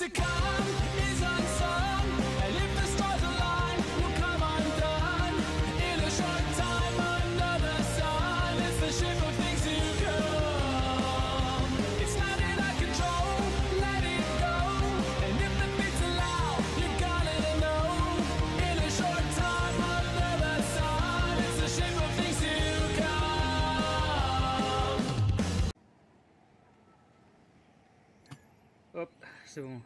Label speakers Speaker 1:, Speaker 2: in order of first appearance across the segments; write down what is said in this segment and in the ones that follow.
Speaker 1: to come is unsung, and if the stars align, we'll come undone. In a short time under the sun, it's the ship of things to come. It's not in our control, let it go. And if the beats allow, you're gonna know. In a short time under the sun, it's the ship of things to come.
Speaker 2: Hop, c'est bon.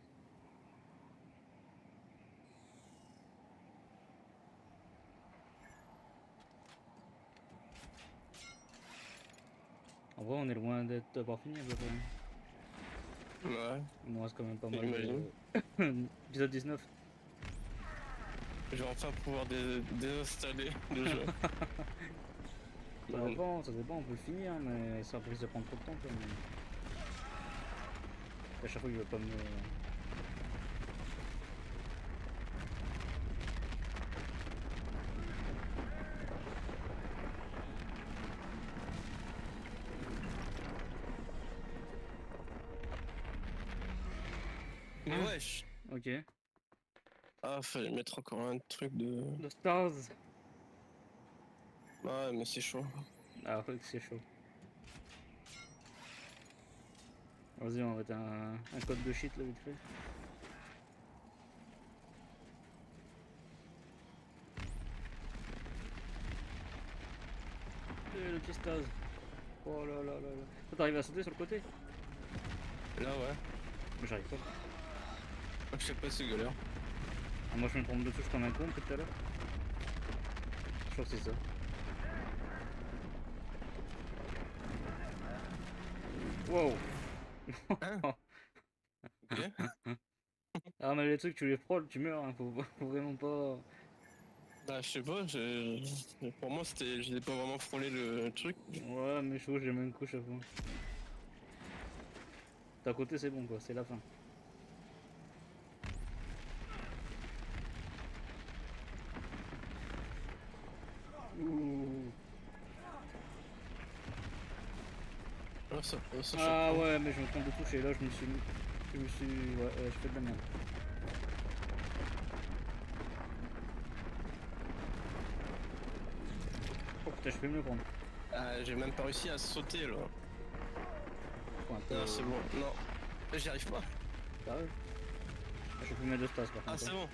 Speaker 2: En vrai, on est loin d'avoir fini à peu près.
Speaker 3: Ouais,
Speaker 2: Il nous reste quand même pas mal.
Speaker 3: j'imagine.
Speaker 2: Épisode 19.
Speaker 3: Je vais enfin pouvoir désinstaller le jeu.
Speaker 2: Ça dépend, on peut le finir, mais ça risque de prendre trop de temps quand même. À chaque fois, il va pas me.
Speaker 3: Mais wesh.
Speaker 2: Ok.
Speaker 3: Ah, fallait mettre encore un truc de...
Speaker 2: The Stars.
Speaker 3: Ouais, mais c'est chaud.
Speaker 2: Ah, ouais, c'est chaud. Vas-y, on va mettre un code de shit là vite fait. Le petit Stars. Oh là là là là. Toi, t'arrives à sauter sur le côté?
Speaker 3: Là, ouais.
Speaker 2: Mais j'arrive pas.
Speaker 3: Je sais pas, c'est galère.
Speaker 2: Ah, moi je me trompe de touche comme un con tout à l'heure. Je crois que c'est ça. Wow.
Speaker 3: Hein? Ok.
Speaker 2: Ah mais les trucs tu les frôles, tu meurs, hein. Faut vraiment pas...
Speaker 3: Bah, je sais pas, pour moi, c'était... J'ai pas vraiment frôlé le truc.
Speaker 2: Ouais mais chaud, j'ai même couche à fond. D'à côté c'est bon quoi, c'est la fin. Ouh.
Speaker 3: Ah, ça
Speaker 2: Ah ouais mais je me trompe de touche et là je me suis... Ouais, je fais de la merde. Oh putain je peux me le prendre.
Speaker 3: Ah, j'ai même pas réussi à sauter, là.
Speaker 2: Faut un peu...
Speaker 3: Non, c'est bon, non. J'y arrive pas.
Speaker 2: Sérieux? Je peux mettre de stas par contre.
Speaker 3: Ah, c'est bon.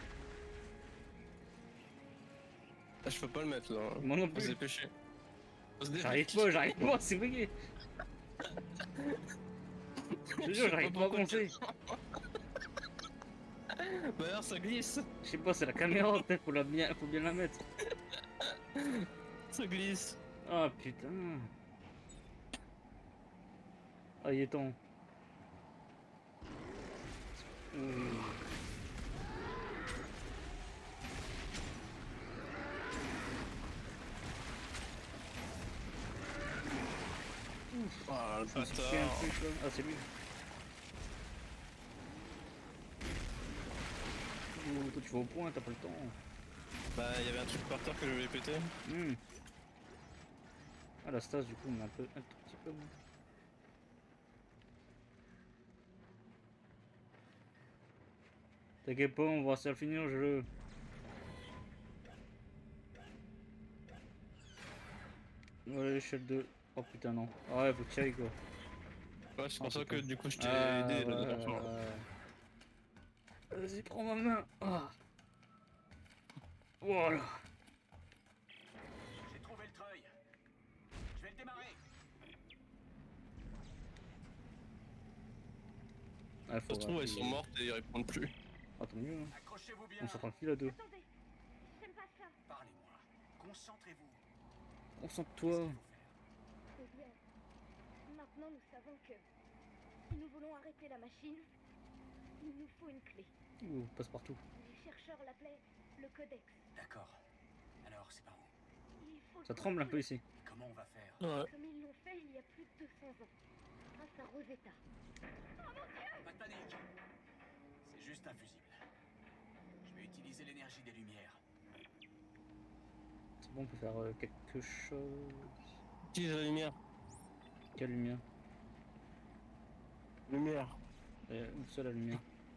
Speaker 3: Ah, je peux pas le mettre, là.
Speaker 2: Moi non
Speaker 3: Faut se
Speaker 2: plus.
Speaker 3: dépêcher. Faut se
Speaker 2: J'arrive
Speaker 3: dépêcher.
Speaker 2: pas, c'est bugué. Je te jure, j'arrive pas à avancer.
Speaker 3: Bah alors, ça glisse.
Speaker 2: Je sais pas, c'est la caméra, peut-être, faut bien la mettre.
Speaker 3: Ça glisse.
Speaker 2: Ah putain. Ah, il est temps.
Speaker 3: Ah, le
Speaker 2: Je me suis fait un
Speaker 3: bâtard.
Speaker 2: truc là. Ah, c'est lui. Oh, toi, tu vas au point, t'as pas le temps.
Speaker 3: Bah, il y avait un truc par terre que je voulais péter.
Speaker 2: Ah, la stase, du coup, on a un tout petit peu moins. T'inquiète pas, on va se le finir, je... Ouais, l'échelle de... Oh putain, non. Ah ouais, faut que tu ailles, quoi.
Speaker 3: Ouais, c'est pour ça que
Speaker 2: putain.
Speaker 3: du coup je t'ai
Speaker 2: Ah,
Speaker 3: aidé la
Speaker 2: ouais,
Speaker 3: dernière fois.
Speaker 2: Vas-y, prends ma main. Ah. Voilà.
Speaker 4: J'ai trouvé le treuil. Je vais le démarrer.
Speaker 2: Ah,
Speaker 3: Ça se trouve, elles sont mortes et ils répondent plus.
Speaker 2: Ah, tant mieux, hein.
Speaker 4: Accrochez-vous bien.
Speaker 2: On s'en tranquille à deux.
Speaker 5: Attendez, j'aime pas ça.
Speaker 4: Parlez-moi. Concentrez-vous.
Speaker 2: Concentre-toi.
Speaker 5: Eh bien, maintenant nous savons que si nous voulons arrêter la machine, il nous faut une clé.
Speaker 2: Ouh, passe partout.
Speaker 5: Les chercheurs l'appelaient le codex.
Speaker 4: D'accord. Alors, c'est par où?
Speaker 5: Il faut le
Speaker 2: Ça tremble un peu
Speaker 5: contrôler,
Speaker 2: ici.
Speaker 4: Comment on va faire?
Speaker 3: Ouais.
Speaker 5: comme ils l'ont fait il y a plus de 200 ans, grâce à Rosetta.
Speaker 4: Pas de panique. C'est juste un fusible. Je vais utiliser l'énergie des lumières.
Speaker 2: C'est bon, on peut faire quelque chose.
Speaker 3: Utilise la lumière.
Speaker 2: Quelle lumière?
Speaker 3: Lumière.
Speaker 2: Où ça la lumière?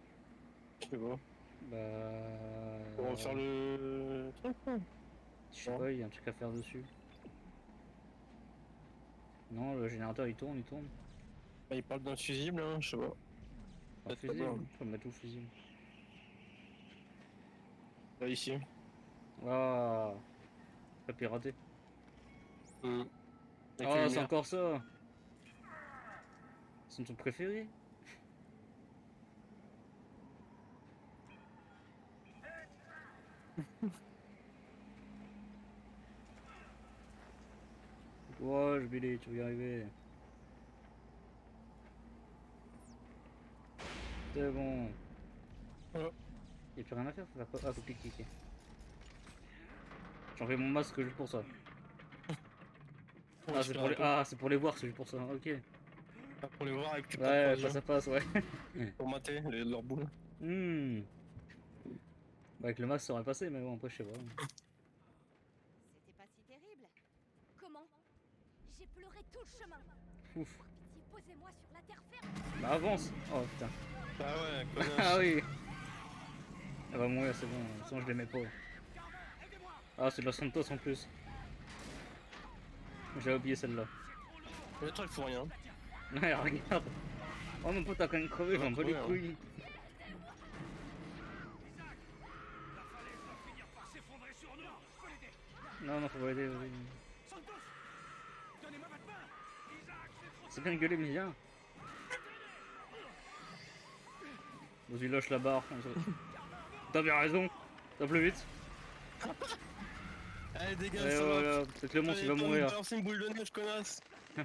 Speaker 3: Je sais pas.
Speaker 2: Bah.
Speaker 3: On va faire le truc, quoi.
Speaker 2: Je sais pas, il y a un truc à faire dessus. Non, le générateur il tourne, il tourne.
Speaker 3: Bah, il parle d'un fusible, hein, je sais pas.
Speaker 2: Un
Speaker 3: Peut-être pas
Speaker 2: fusible,
Speaker 3: bien.
Speaker 2: faut mettre tout fusible.
Speaker 3: Là, ici.
Speaker 2: Ah, pas piraté.
Speaker 3: Avec
Speaker 2: Ah,
Speaker 3: les
Speaker 2: c'est
Speaker 3: lumières.
Speaker 2: encore ça. C'est ton préféré. Courage, Billy, tu vas y arriver. C'est bon.
Speaker 3: Voilà.
Speaker 2: Y'a plus rien à faire, faut faire quoi? Ah, faut cliquer. J'en fais mon masque juste pour ça. Ah, c'est pour les... ah, c'est pour les voir, c'est juste pour ça. Ok.
Speaker 3: Ah, pour les voir avec tes
Speaker 2: Ouais,
Speaker 3: propres
Speaker 2: ça passe, ouais.
Speaker 3: yeux. Pour mater leurs boules.
Speaker 2: Hmm. Bah, avec le masque, ça aurait passé, mais bon, après, je sais pas.
Speaker 5: C'était pas si terrible. Comment? J'ai pleuré tout le chemin.
Speaker 2: Ouf.
Speaker 5: Pitié, posez-moi sur la terre ferme.
Speaker 2: Bah, avance. Oh putain.
Speaker 3: Ah ouais, connasse.
Speaker 2: Ah oui. Elle va mourir, c'est bon. Sinon, je l'aimais pas. Ah, c'est de la Santos en plus. J'avais oublié celle-là.
Speaker 3: Les autres, elles font rien.
Speaker 2: Ouais, regarde. Oh, mon pote a quand même crevé, j'en bats les couilles. Non, non, faut pas aider, vas-y. C'est bien gueulé, mais viens. Vas-y, lâche la barre. T'as bien raison. T'as plus vite.
Speaker 3: Allez, dégage,
Speaker 2: Et
Speaker 3: ça va.
Speaker 2: voilà, peut-être le monstre il va mourir.
Speaker 3: C'est une boule de neige, connasse.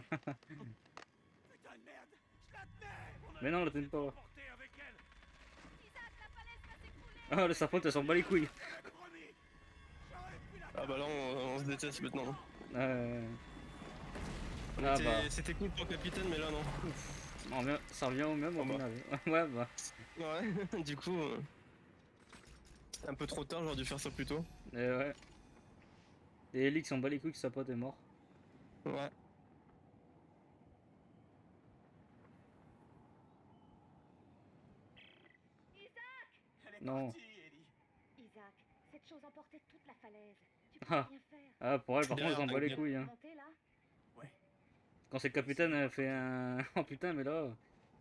Speaker 2: Mais non, la t'aime pas. Ah, le serpent, elle s'en bat les couilles.
Speaker 3: Ah bah là, on se déteste maintenant.
Speaker 2: Ah bah.
Speaker 3: C'était cool pour le capitaine, mais là, non.
Speaker 2: Ça revient au même, à
Speaker 3: Oh
Speaker 2: mon
Speaker 3: bah.
Speaker 2: avis. Ouais, bah.
Speaker 3: Ouais, du coup, c'est un peu trop tard, j'aurais dû faire ça plus tôt.
Speaker 2: Et ouais. Et Elix s'en bat les couilles que sa pote est mort.
Speaker 3: Ouais.
Speaker 5: Isaac!
Speaker 4: Elle est
Speaker 2: Non.
Speaker 4: partie, Ellie.
Speaker 5: Isaac, cette chose emportait toute la falaise. Tu peux
Speaker 2: Ah.
Speaker 5: rien faire.
Speaker 2: Ah, pour elle, par contre,
Speaker 3: Derrière,
Speaker 2: elle s'en bat les
Speaker 3: t'inquiète.
Speaker 2: couilles. Hein.
Speaker 5: Monter là?
Speaker 4: Ouais.
Speaker 2: Quand c'est le capitaine, elle fait un. Oh putain, mais là.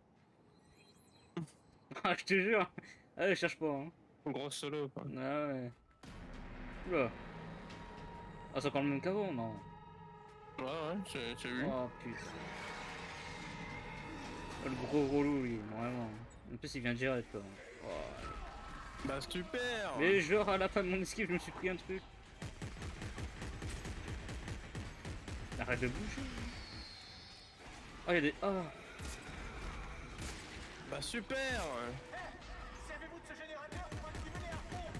Speaker 2: Ah, je te jure. Ah, elle cherche pas. Hein.
Speaker 3: Gros solo, quoi.
Speaker 2: Ah ouais. Oula. Ah, c'est encore le même qu'avant, non?
Speaker 3: Ouais, j'ai vu.
Speaker 2: Oh putain. Oh, le gros relou, lui, vraiment. En plus, il vient direct, quoi. Oh.
Speaker 3: Bah, super!
Speaker 2: Mais genre, à la fin de mon esquive, je me suis pris un truc. Arrête de bouger. Oh, y'a des. Oh.
Speaker 3: Bah, super!
Speaker 4: Servez-vous de ce générateur pour activer les harpons.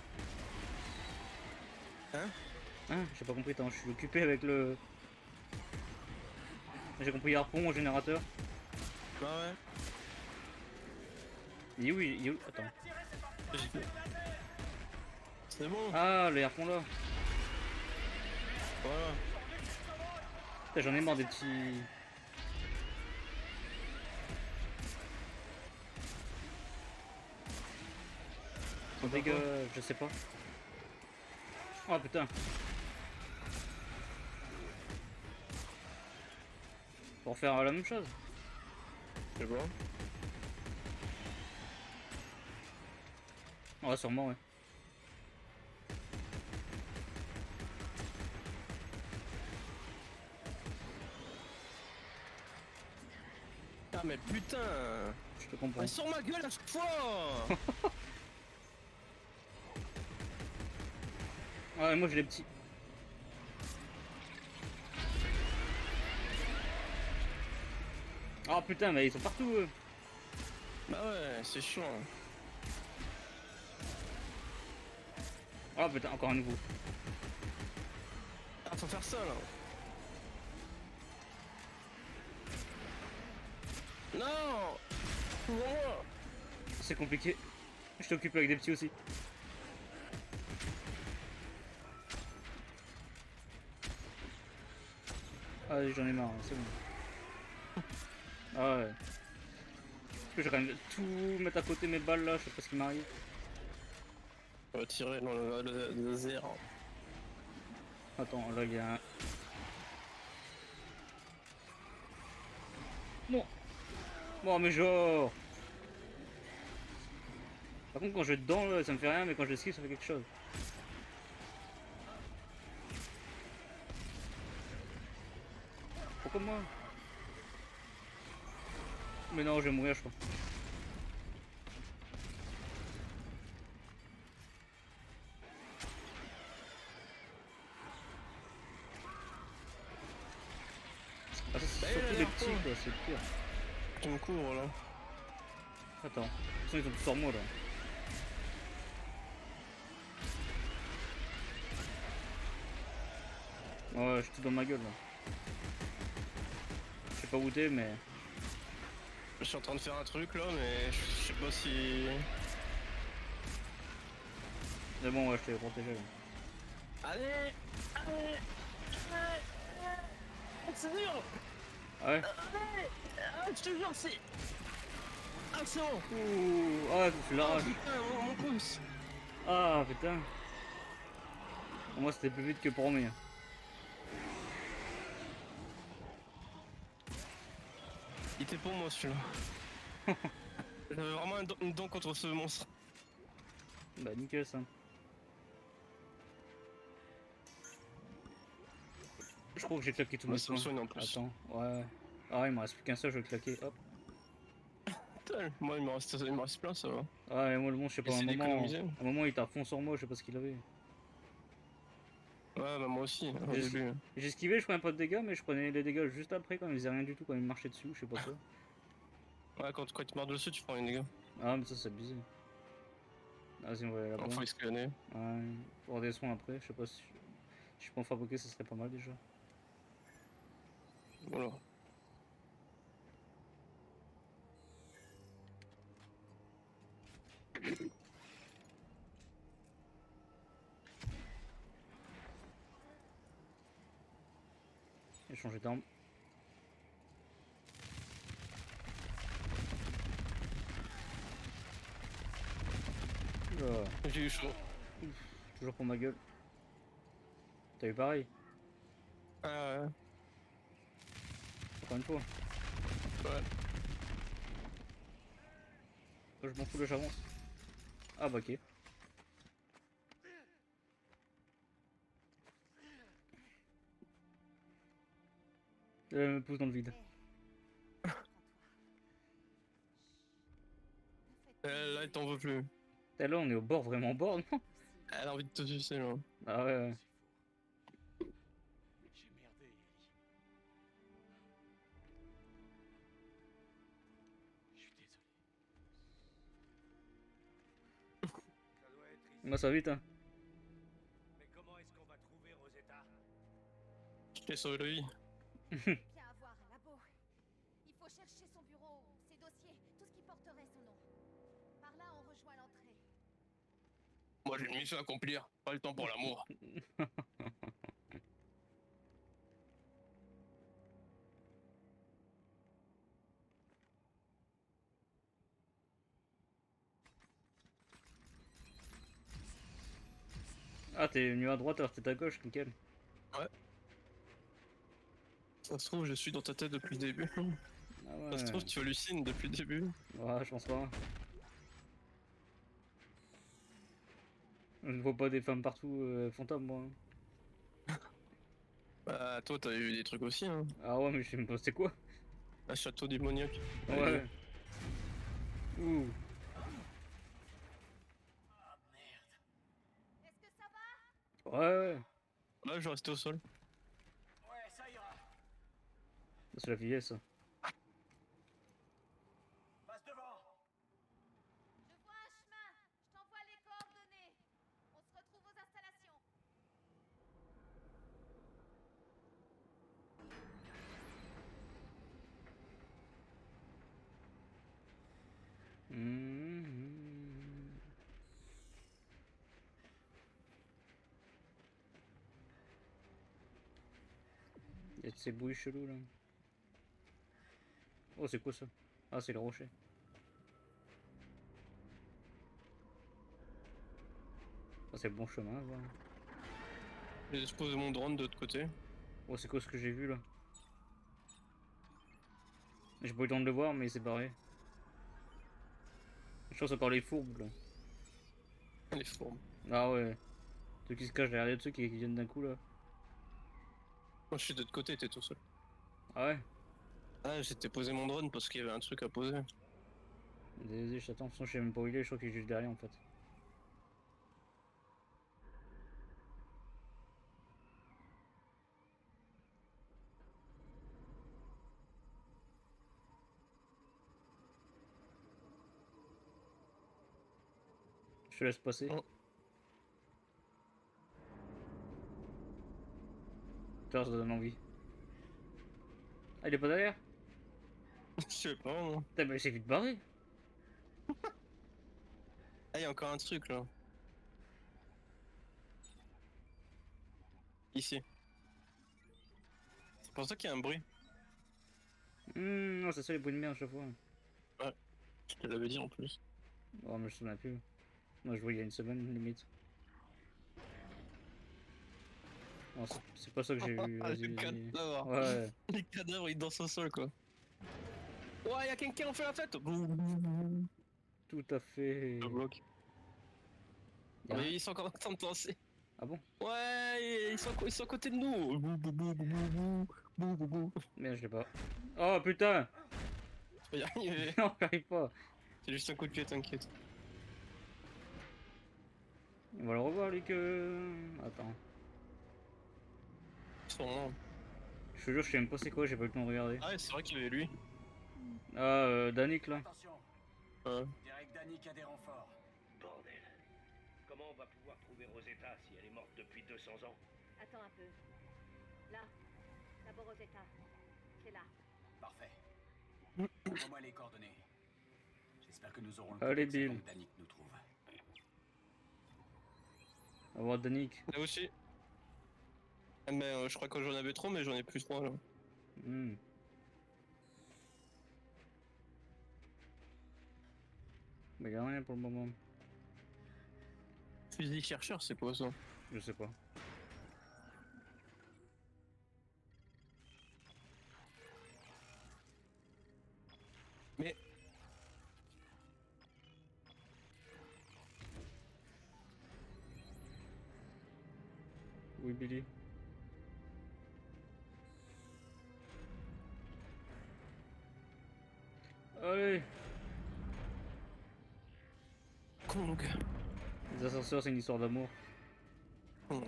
Speaker 2: Hein? J'ai pas compris, attends, je suis occupé avec le. J'ai compris harpon au générateur.
Speaker 3: Bah, ouais.
Speaker 2: Il est où? Il est où? Attends.
Speaker 3: C'est bon,
Speaker 2: Ah, les harpons là.
Speaker 3: voilà.
Speaker 2: Putain, j'en ai marre des petits. Ils sont dégueux, je sais pas. Oh putain. Pour faire la même chose.
Speaker 3: C'est bon.
Speaker 2: Ouais, sûrement, ouais.
Speaker 3: Ah, mais putain!
Speaker 2: Je te comprends.
Speaker 3: Ah, sur ma gueule à chaque fois!
Speaker 2: Ah, et moi j'ai les petits. Oh putain, mais ils sont partout eux.
Speaker 3: Bah, ouais, c'est chiant.
Speaker 2: Oh putain, encore un nouveau.
Speaker 3: Ah, faut faire ça là. Non! Ouvre-moi!
Speaker 2: C'est compliqué. Je t'occupe avec des petits aussi. Ah, j'en ai marre, c'est bon. Ah ouais. Je vais quand même tout mettre à côté mes balles là, je sais pas ce qui m'arrive.
Speaker 3: On va tirer dans le laser.
Speaker 2: Attends, là il y a un. Non. Bon, mais genre. Par contre, quand je vais dedans, là, ça me fait rien, mais quand je esquive, ça fait quelque chose. Pourquoi moi? Mais non, je vais mourir, je crois. Ah, ça, c'est surtout les petits, quoi, c'est pire.
Speaker 3: Tu me couvres là.
Speaker 2: Attends, de toute façon, ils sont tous sur moi là. Ouais, je suis tout dans ma gueule là. Je sais pas où t'es, mais.
Speaker 3: Je suis en train de faire un truc là, mais je sais pas si.
Speaker 2: Mais bon, ouais, je t'ai protégé là.
Speaker 3: Allez, allez, c'est dur.
Speaker 2: Ah ouais?
Speaker 3: Ah, je te jure, c'est. Ah, c'est bon.
Speaker 2: Ouh, ah, tu
Speaker 3: Ah,
Speaker 2: l'arraches.
Speaker 3: putain, mon pouce.
Speaker 2: Ah, putain. Pour moi, c'était plus vite que pour moi.
Speaker 3: Il était pour moi celui-là. J'avais vraiment une dent contre ce monstre.
Speaker 2: Bah, nickel ça. Je crois que j'ai claqué tous
Speaker 3: Ouais,
Speaker 2: mes
Speaker 3: ça me
Speaker 2: soins.
Speaker 3: soigne en plus.
Speaker 2: Attends, ouais. Ah, il me reste plus qu'un seul, je vais le claquer. Hop.
Speaker 3: Putain, moi il me reste plein, ça va.
Speaker 2: Ah, et moi, le monstre, je sais pas,
Speaker 3: Essaye d'économiser.
Speaker 2: un moment, il t'a fond sur moi, je sais pas ce qu'il avait.
Speaker 3: Ouais, bah moi aussi, au
Speaker 2: J'ai-
Speaker 3: début.
Speaker 2: J'ai esquivé, je prenais pas de dégâts, mais je prenais les dégâts juste après quand il faisait rien du tout, quand il me marchait dessus, je sais pas quoi.
Speaker 3: Ouais, quand il te marre dessus, tu prends une dégâts.
Speaker 2: Ah, mais ça, c'est abusé. Ah, vas-y, on va aller là-bas.
Speaker 3: Alors faut escalader.
Speaker 2: Ouais, pour des soins après, je sais pas si je peux en fabriquer, ça serait pas mal déjà.
Speaker 3: Voilà.
Speaker 2: J'ai changé d'arme. Oula,
Speaker 3: J'ai eu chaud.
Speaker 2: toujours pour ma gueule. T'as eu pareil,
Speaker 3: Ah ouais.
Speaker 2: encore une fois.
Speaker 3: Ouais.
Speaker 2: Oh, je m'en fous, là j'avance. Ah bah ok. Elle me pousse dans le vide.
Speaker 3: Là, il t'en veut plus.
Speaker 2: Et là on est au bord, vraiment au bord, non?
Speaker 3: Elle a envie de te sucer là.
Speaker 2: Ah ouais, ouais.
Speaker 4: J'ai merdé, Ellie. Je suis désolé. Ça doit être ici.
Speaker 2: Moi ça va vite hein.
Speaker 4: Mais comment est-ce qu'on va trouver Rosetta?
Speaker 3: Je t'ai sauvé la vie.
Speaker 5: Bien avoir un labo. Il faut chercher son bureau, ses dossiers, tout ce qui porterait son nom. Par là, on rejoint l'entrée.
Speaker 3: Moi j'ai une mission à accomplir. Pas le temps pour l'amour.
Speaker 2: Ah t'es venu à droite alors t'es à gauche, nickel.
Speaker 3: Ça se trouve, je suis dans ta tête depuis le début.
Speaker 2: Ah
Speaker 3: Ça se
Speaker 2: ouais.
Speaker 3: trouve, tu hallucines depuis le début.
Speaker 2: Ouais, je pense pas. Je ne vois pas des femmes partout fantômes moi.
Speaker 3: Bah, toi, t'as eu des trucs aussi, hein.
Speaker 2: Ah ouais mais je sais même pas c'est quoi.
Speaker 3: Un château démoniaque.
Speaker 2: Ouais. Ouh.
Speaker 4: Ah merde.
Speaker 5: Est-ce que ça va?
Speaker 2: Ouais.
Speaker 3: Là, je vais rester au sol.
Speaker 4: Ouais, ça ira.
Speaker 2: C'est la vieillesse ça.
Speaker 4: Passe devant.
Speaker 5: Je vois un chemin. Je t'envoie les coordonnées. On se retrouve aux installations.
Speaker 2: Mhm. Il y a de ces bruits chelous là. Oh c'est quoi ça? Ah c'est le rocher. Oh, c'est le bon chemin, voilà.
Speaker 3: J'ai posé mon drone de l'autre côté.
Speaker 2: Oh, c'est quoi ce que j'ai vu là? J'ai pas eu le temps de le voir, mais il s'est barré. Je pense que ça parlait fourbe là.
Speaker 3: Les fourmes.
Speaker 2: Ah ouais. Ceux qui se cachent derrière les trucs et qui viennent d'un coup là.
Speaker 3: Moi je suis de l'autre côté, t'es tout seul.
Speaker 2: Ah ouais?
Speaker 3: Ah, j'étais posé mon drone parce qu'il y avait un truc à poser.
Speaker 2: Désolé, je t'attends. De toute façon, je sais même pas où il est. Je crois qu'il est juste derrière en fait. Je te laisse passer.
Speaker 3: Oh.
Speaker 2: Ça donne envie. Ah, il est pas derrière?
Speaker 3: Je sais pas, moi.
Speaker 2: Putain, mais il s'est vite barré.
Speaker 3: Ah, il y a encore un truc là. Ici. C'est pour ça qu'il y a un bruit.
Speaker 2: Non, c'est ça les bruits de merde à chaque fois.
Speaker 3: Je te l'avais dit en plus.
Speaker 2: Oh, mais je me souviens plus. Moi, je jouais il y a une semaine limite. Non, c'est pas ça que j'ai vu.
Speaker 3: Ah,
Speaker 2: Vas-y,
Speaker 3: le
Speaker 2: vas-y.
Speaker 3: cadavre.
Speaker 2: Ouais.
Speaker 3: Les cadavres ils dansent au sol quoi. Ouais, y'a quelqu'un qui en fait la fête.
Speaker 2: Tout à fait.
Speaker 3: Je bloque.
Speaker 2: Y'a
Speaker 3: Mais
Speaker 2: un-
Speaker 3: ils sont encore en train de danser.
Speaker 2: Ah bon?
Speaker 3: Ouais, ils sont à côté de nous.
Speaker 2: Merde, je l'ai pas. Oh putain!
Speaker 3: Tu vas y arriver.
Speaker 2: Non, j'arrive pas.
Speaker 3: C'est juste un coup de pied, t'inquiète.
Speaker 2: On va le revoir, lui, que. Attends.
Speaker 3: Ils sont là.
Speaker 2: Je te jure, je sais même pas c'est quoi, j'ai pas eu le temps de regarder.
Speaker 3: Ah ouais, c'est vrai qu'il y avait lui.
Speaker 2: Ah, Danick là.
Speaker 4: Attention,
Speaker 3: Ouais.
Speaker 4: Derek Danik a des renforts.
Speaker 6: Bordel. Comment on va pouvoir trouver Rosetta si elle est morte depuis 200 ans?
Speaker 5: Attends un peu. Là. D'abord Rosetta. C'est là.
Speaker 4: Parfait. Envoie-moi les coordonnées. J'espère que nous aurons le
Speaker 2: Allez,
Speaker 4: codex avant
Speaker 2: Bill.
Speaker 4: que Danik nous trouve.
Speaker 2: On va voir Danick.
Speaker 3: Là aussi. Ah, mais je crois que j'en avais trop, mais j'en ai plus 3 là.
Speaker 2: Hmm. Mais y'a rien pour le moment.
Speaker 3: Fusil chercheur, c'est quoi ça?
Speaker 2: Je sais pas.
Speaker 3: Mais.
Speaker 2: Oui, Billy. Allez!
Speaker 3: Kong.
Speaker 2: Les ascenseurs, c'est une histoire d'amour.
Speaker 3: Kong.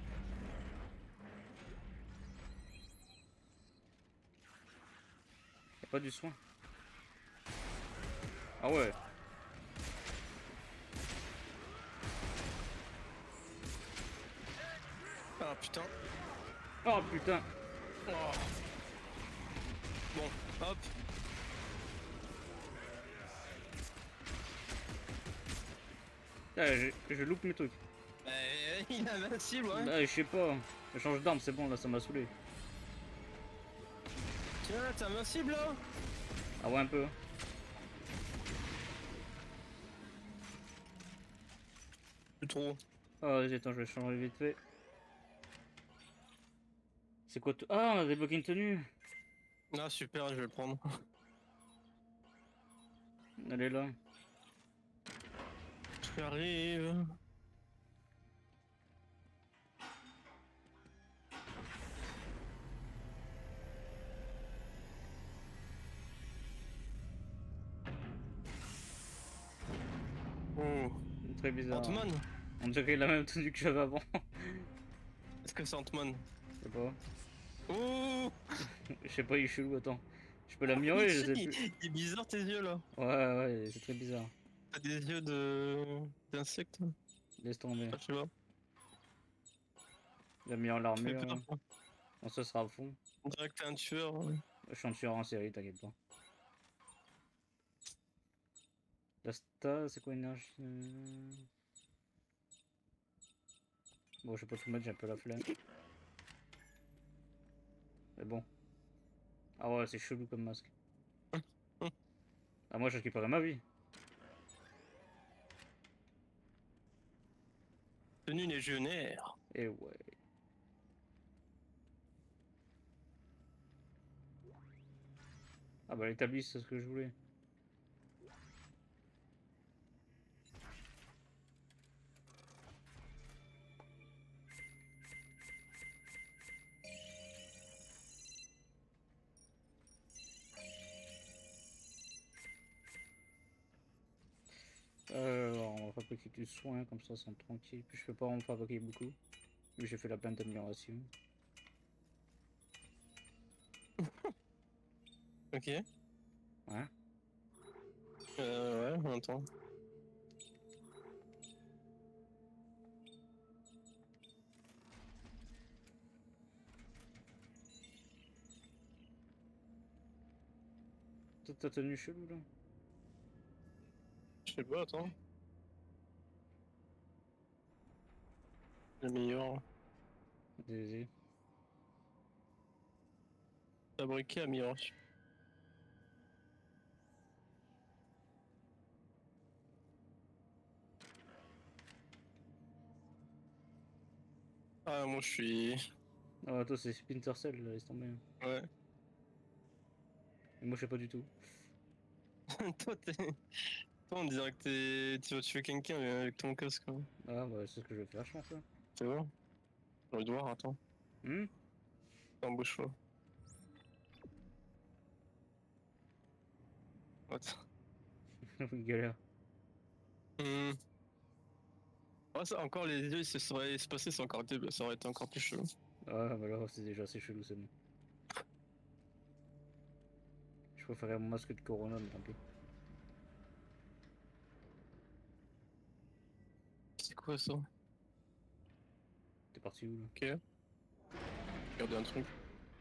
Speaker 2: Y'a pas du soin. Ah ouais.
Speaker 3: Ah putain.
Speaker 2: Oh putain.
Speaker 3: Oh. Bon, hop.
Speaker 2: Ah, je loupe mes trucs.
Speaker 3: Il est invincible, ouais.
Speaker 2: Bah, je sais pas. Je change d'arme, c'est bon, là, ça m'a saoulé.
Speaker 3: Tiens, t'es invincible là.
Speaker 2: Ah ouais, un peu.
Speaker 3: Plus trop.
Speaker 2: Oh, vas-y, attends, je vais changer vite fait. C'est quoi tout? Ah, on a débloqué une tenue.
Speaker 3: Ah super, je vais le prendre.
Speaker 2: Elle est là.
Speaker 3: J'arrive. Oh.
Speaker 2: Très bizarre.
Speaker 3: Ant-Man.
Speaker 2: On dirait la même tenue que j'avais avant.
Speaker 3: Est-ce que c'est Ant-Man?
Speaker 2: Je sais pas.
Speaker 3: Oh.
Speaker 2: Je sais pas, il est chelou, attends. Je peux l'améliorer, je sais plus.
Speaker 3: Il est bizarre tes yeux là.
Speaker 2: Ouais, ouais, c'est très bizarre.
Speaker 3: T'as des yeux de d'insectes.
Speaker 2: Laisse tomber.
Speaker 3: Je sais pas.
Speaker 2: J'améliore
Speaker 3: Ça fait
Speaker 2: l'armure.
Speaker 3: peur.
Speaker 2: On se sera à fond.
Speaker 3: On dirait que t'es un tueur. Ouais.
Speaker 2: Je suis un tueur en série, t'inquiète pas. La sta, c'est quoi énergie? Bon, je vais pas tout mettre, j'ai un peu la flemme. Mais bon. Ah ouais, c'est chelou comme masque. Ah, moi, je récupérais ma vie.
Speaker 3: Tenue légionnaire.
Speaker 2: Et ouais. Ah bah l'établi, c'est ce que je voulais. On va fabriquer du soin, comme ça, c'est tranquille. Puis je peux pas en fabriquer beaucoup. Mais j'ai fait la pleine d'amélioration.
Speaker 3: Ok.
Speaker 2: Ouais.
Speaker 3: Ouais, on entend.
Speaker 2: Toi, t'as tenu chelou là.
Speaker 3: Je sais pas, attends. Le meilleur.
Speaker 2: Désolé.
Speaker 3: Fabriqué amélioration. Ah, moi je suis.
Speaker 2: Ah, toi, c'est Splinter Cell, là, laisse tomber.
Speaker 3: Ouais.
Speaker 2: Et moi, je sais pas du tout.
Speaker 3: Toi, t'es. Toi, on dirait que tu vas tuer quelqu'un avec ton casque. Hein.
Speaker 2: Ah, bah, c'est ce que je vais faire, je pense. Là.
Speaker 3: Tu vois? J'ai envie de voir, attends.
Speaker 2: Hmm.
Speaker 3: Embauche-toi. What?
Speaker 2: Oui, galère.
Speaker 3: Ouais, ça, encore les yeux, se seraient espacés, ça aurait été encore plus chaud.
Speaker 2: Ah, bah là, c'est déjà assez chelou, c'est bon. Je préférais mon masque de Corona, mais tant pis.
Speaker 3: C'est quoi ça?
Speaker 2: T'es parti où là?
Speaker 3: Ok. Regardez un truc.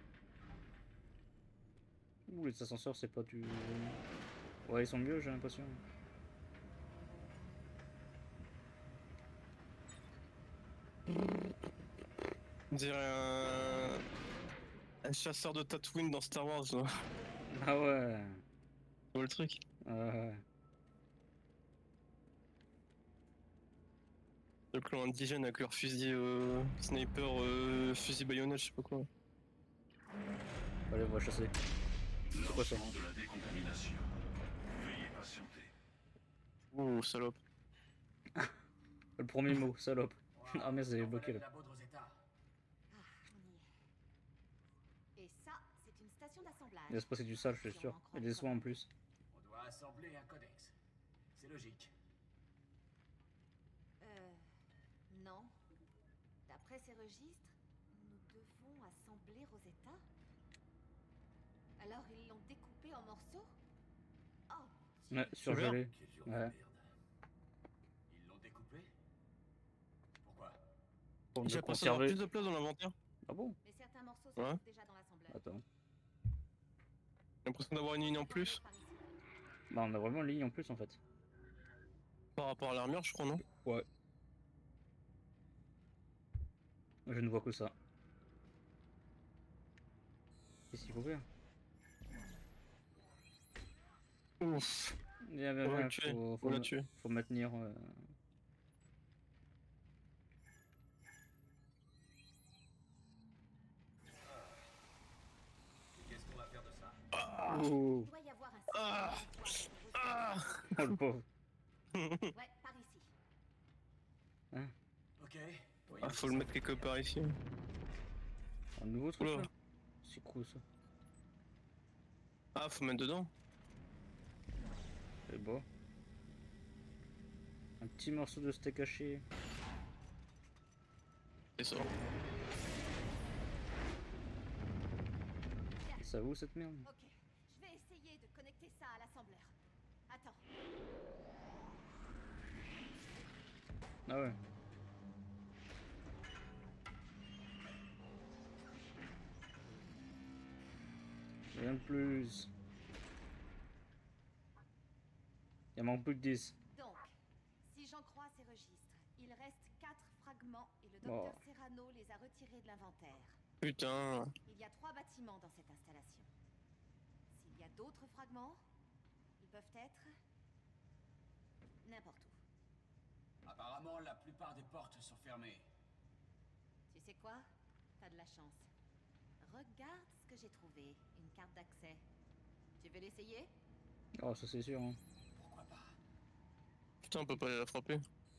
Speaker 2: Ouh, les ascenseurs, c'est pas du. Ouais, ils sont mieux, j'ai l'impression.
Speaker 3: On dirait un chasseur de Tatooine dans Star Wars, là.
Speaker 2: Ah ouais.
Speaker 3: Tu vois le truc?
Speaker 2: Ah ouais.
Speaker 3: Le clan indigène avec leur fusil sniper, fusil baïonnette, je sais pas quoi.
Speaker 2: Allez, on va chasser. C'est quoi ça?
Speaker 7: Lancement de la décontamination. Veuillez patienter.
Speaker 3: Ouh, salope.
Speaker 2: Le premier mot, salope.
Speaker 4: Wow,
Speaker 2: Ah merde, c'est
Speaker 4: donc
Speaker 2: bloqué
Speaker 4: voilà
Speaker 2: là.
Speaker 4: le labo de Rosetta.
Speaker 8: Ah, on y est. Et ça, c'est une station d'assemblage.
Speaker 2: Il va se passer du sale, je suis sûr. Et des soins en plus.
Speaker 4: On doit assembler un codex. C'est logique.
Speaker 8: Non. D'après ces registres, nous devons assembler Rosetta. Alors ils l'ont découpé en morceaux? Oh,
Speaker 2: Ouais, surgelé.
Speaker 4: Quel jour
Speaker 2: Ouais.
Speaker 4: de merde. Ils l'ont découpé? Pourquoi?
Speaker 2: Pour
Speaker 3: J'ai
Speaker 2: mieux
Speaker 3: l'impression d'avoir
Speaker 2: conserver.
Speaker 3: plus de place dans l'inventaire.
Speaker 2: Ah bon?
Speaker 8: mais certains morceaux se
Speaker 3: Ouais.
Speaker 8: trouvent déjà dans l'assembleur.
Speaker 2: Attends.
Speaker 3: J'ai l'impression d'avoir une ligne en plus.
Speaker 8: Par ici.
Speaker 2: Bah, on a vraiment une ligne en plus en fait.
Speaker 3: Par rapport à l'armure, je crois, non?
Speaker 2: Ouais. Je ne vois que ça. Qu'est-ce qu'il faut faire?
Speaker 3: Ouf.
Speaker 2: Viens,
Speaker 3: On va
Speaker 2: viens,
Speaker 3: le tuer.
Speaker 2: faut,
Speaker 3: On
Speaker 2: faut,
Speaker 3: l'a
Speaker 2: ma-
Speaker 3: tué.
Speaker 2: faut maintenir.
Speaker 4: Qu'est-ce qu'on va faire de ça?
Speaker 2: Oh,
Speaker 8: Il doit y avoir un
Speaker 3: Ah.
Speaker 8: système de
Speaker 3: Ah.
Speaker 2: oh le pauvre.
Speaker 8: Ouais, par ici.
Speaker 4: Ok.
Speaker 3: Ah, faut le mettre quelque part ici.
Speaker 2: Un nouveau truc
Speaker 3: Oula.
Speaker 2: là? C'est cool ça.
Speaker 3: Ah, faut mettre dedans.
Speaker 2: C'est beau. Un petit morceau de steak haché.
Speaker 3: C'est ça.
Speaker 2: Et ça où cette merde?
Speaker 8: Ok, je vais essayer de connecter ça à l'assembleur. Attends.
Speaker 2: Ah ouais. Rien de plus. Il manque plus que 10.
Speaker 8: Donc, si j'en crois ces registres, il reste 4 fragments et le
Speaker 2: Oh.
Speaker 8: docteur Serrano les a retirés de l'inventaire.
Speaker 3: Putain.
Speaker 8: Il y a 3 bâtiments dans cette installation. S'il y a d'autres fragments, ils peuvent être n'importe où.
Speaker 4: Apparemment, Apparemment, la plupart des portes sont fermées.
Speaker 8: Tu sais quoi? T'as de la chance. Regarde ce que j'ai trouvé. Une carte d'accès. Tu veux l'essayer?
Speaker 2: Oh, ça c'est sûr. Hein.
Speaker 4: Pourquoi pas?
Speaker 3: Putain, on peut pas aller la frapper.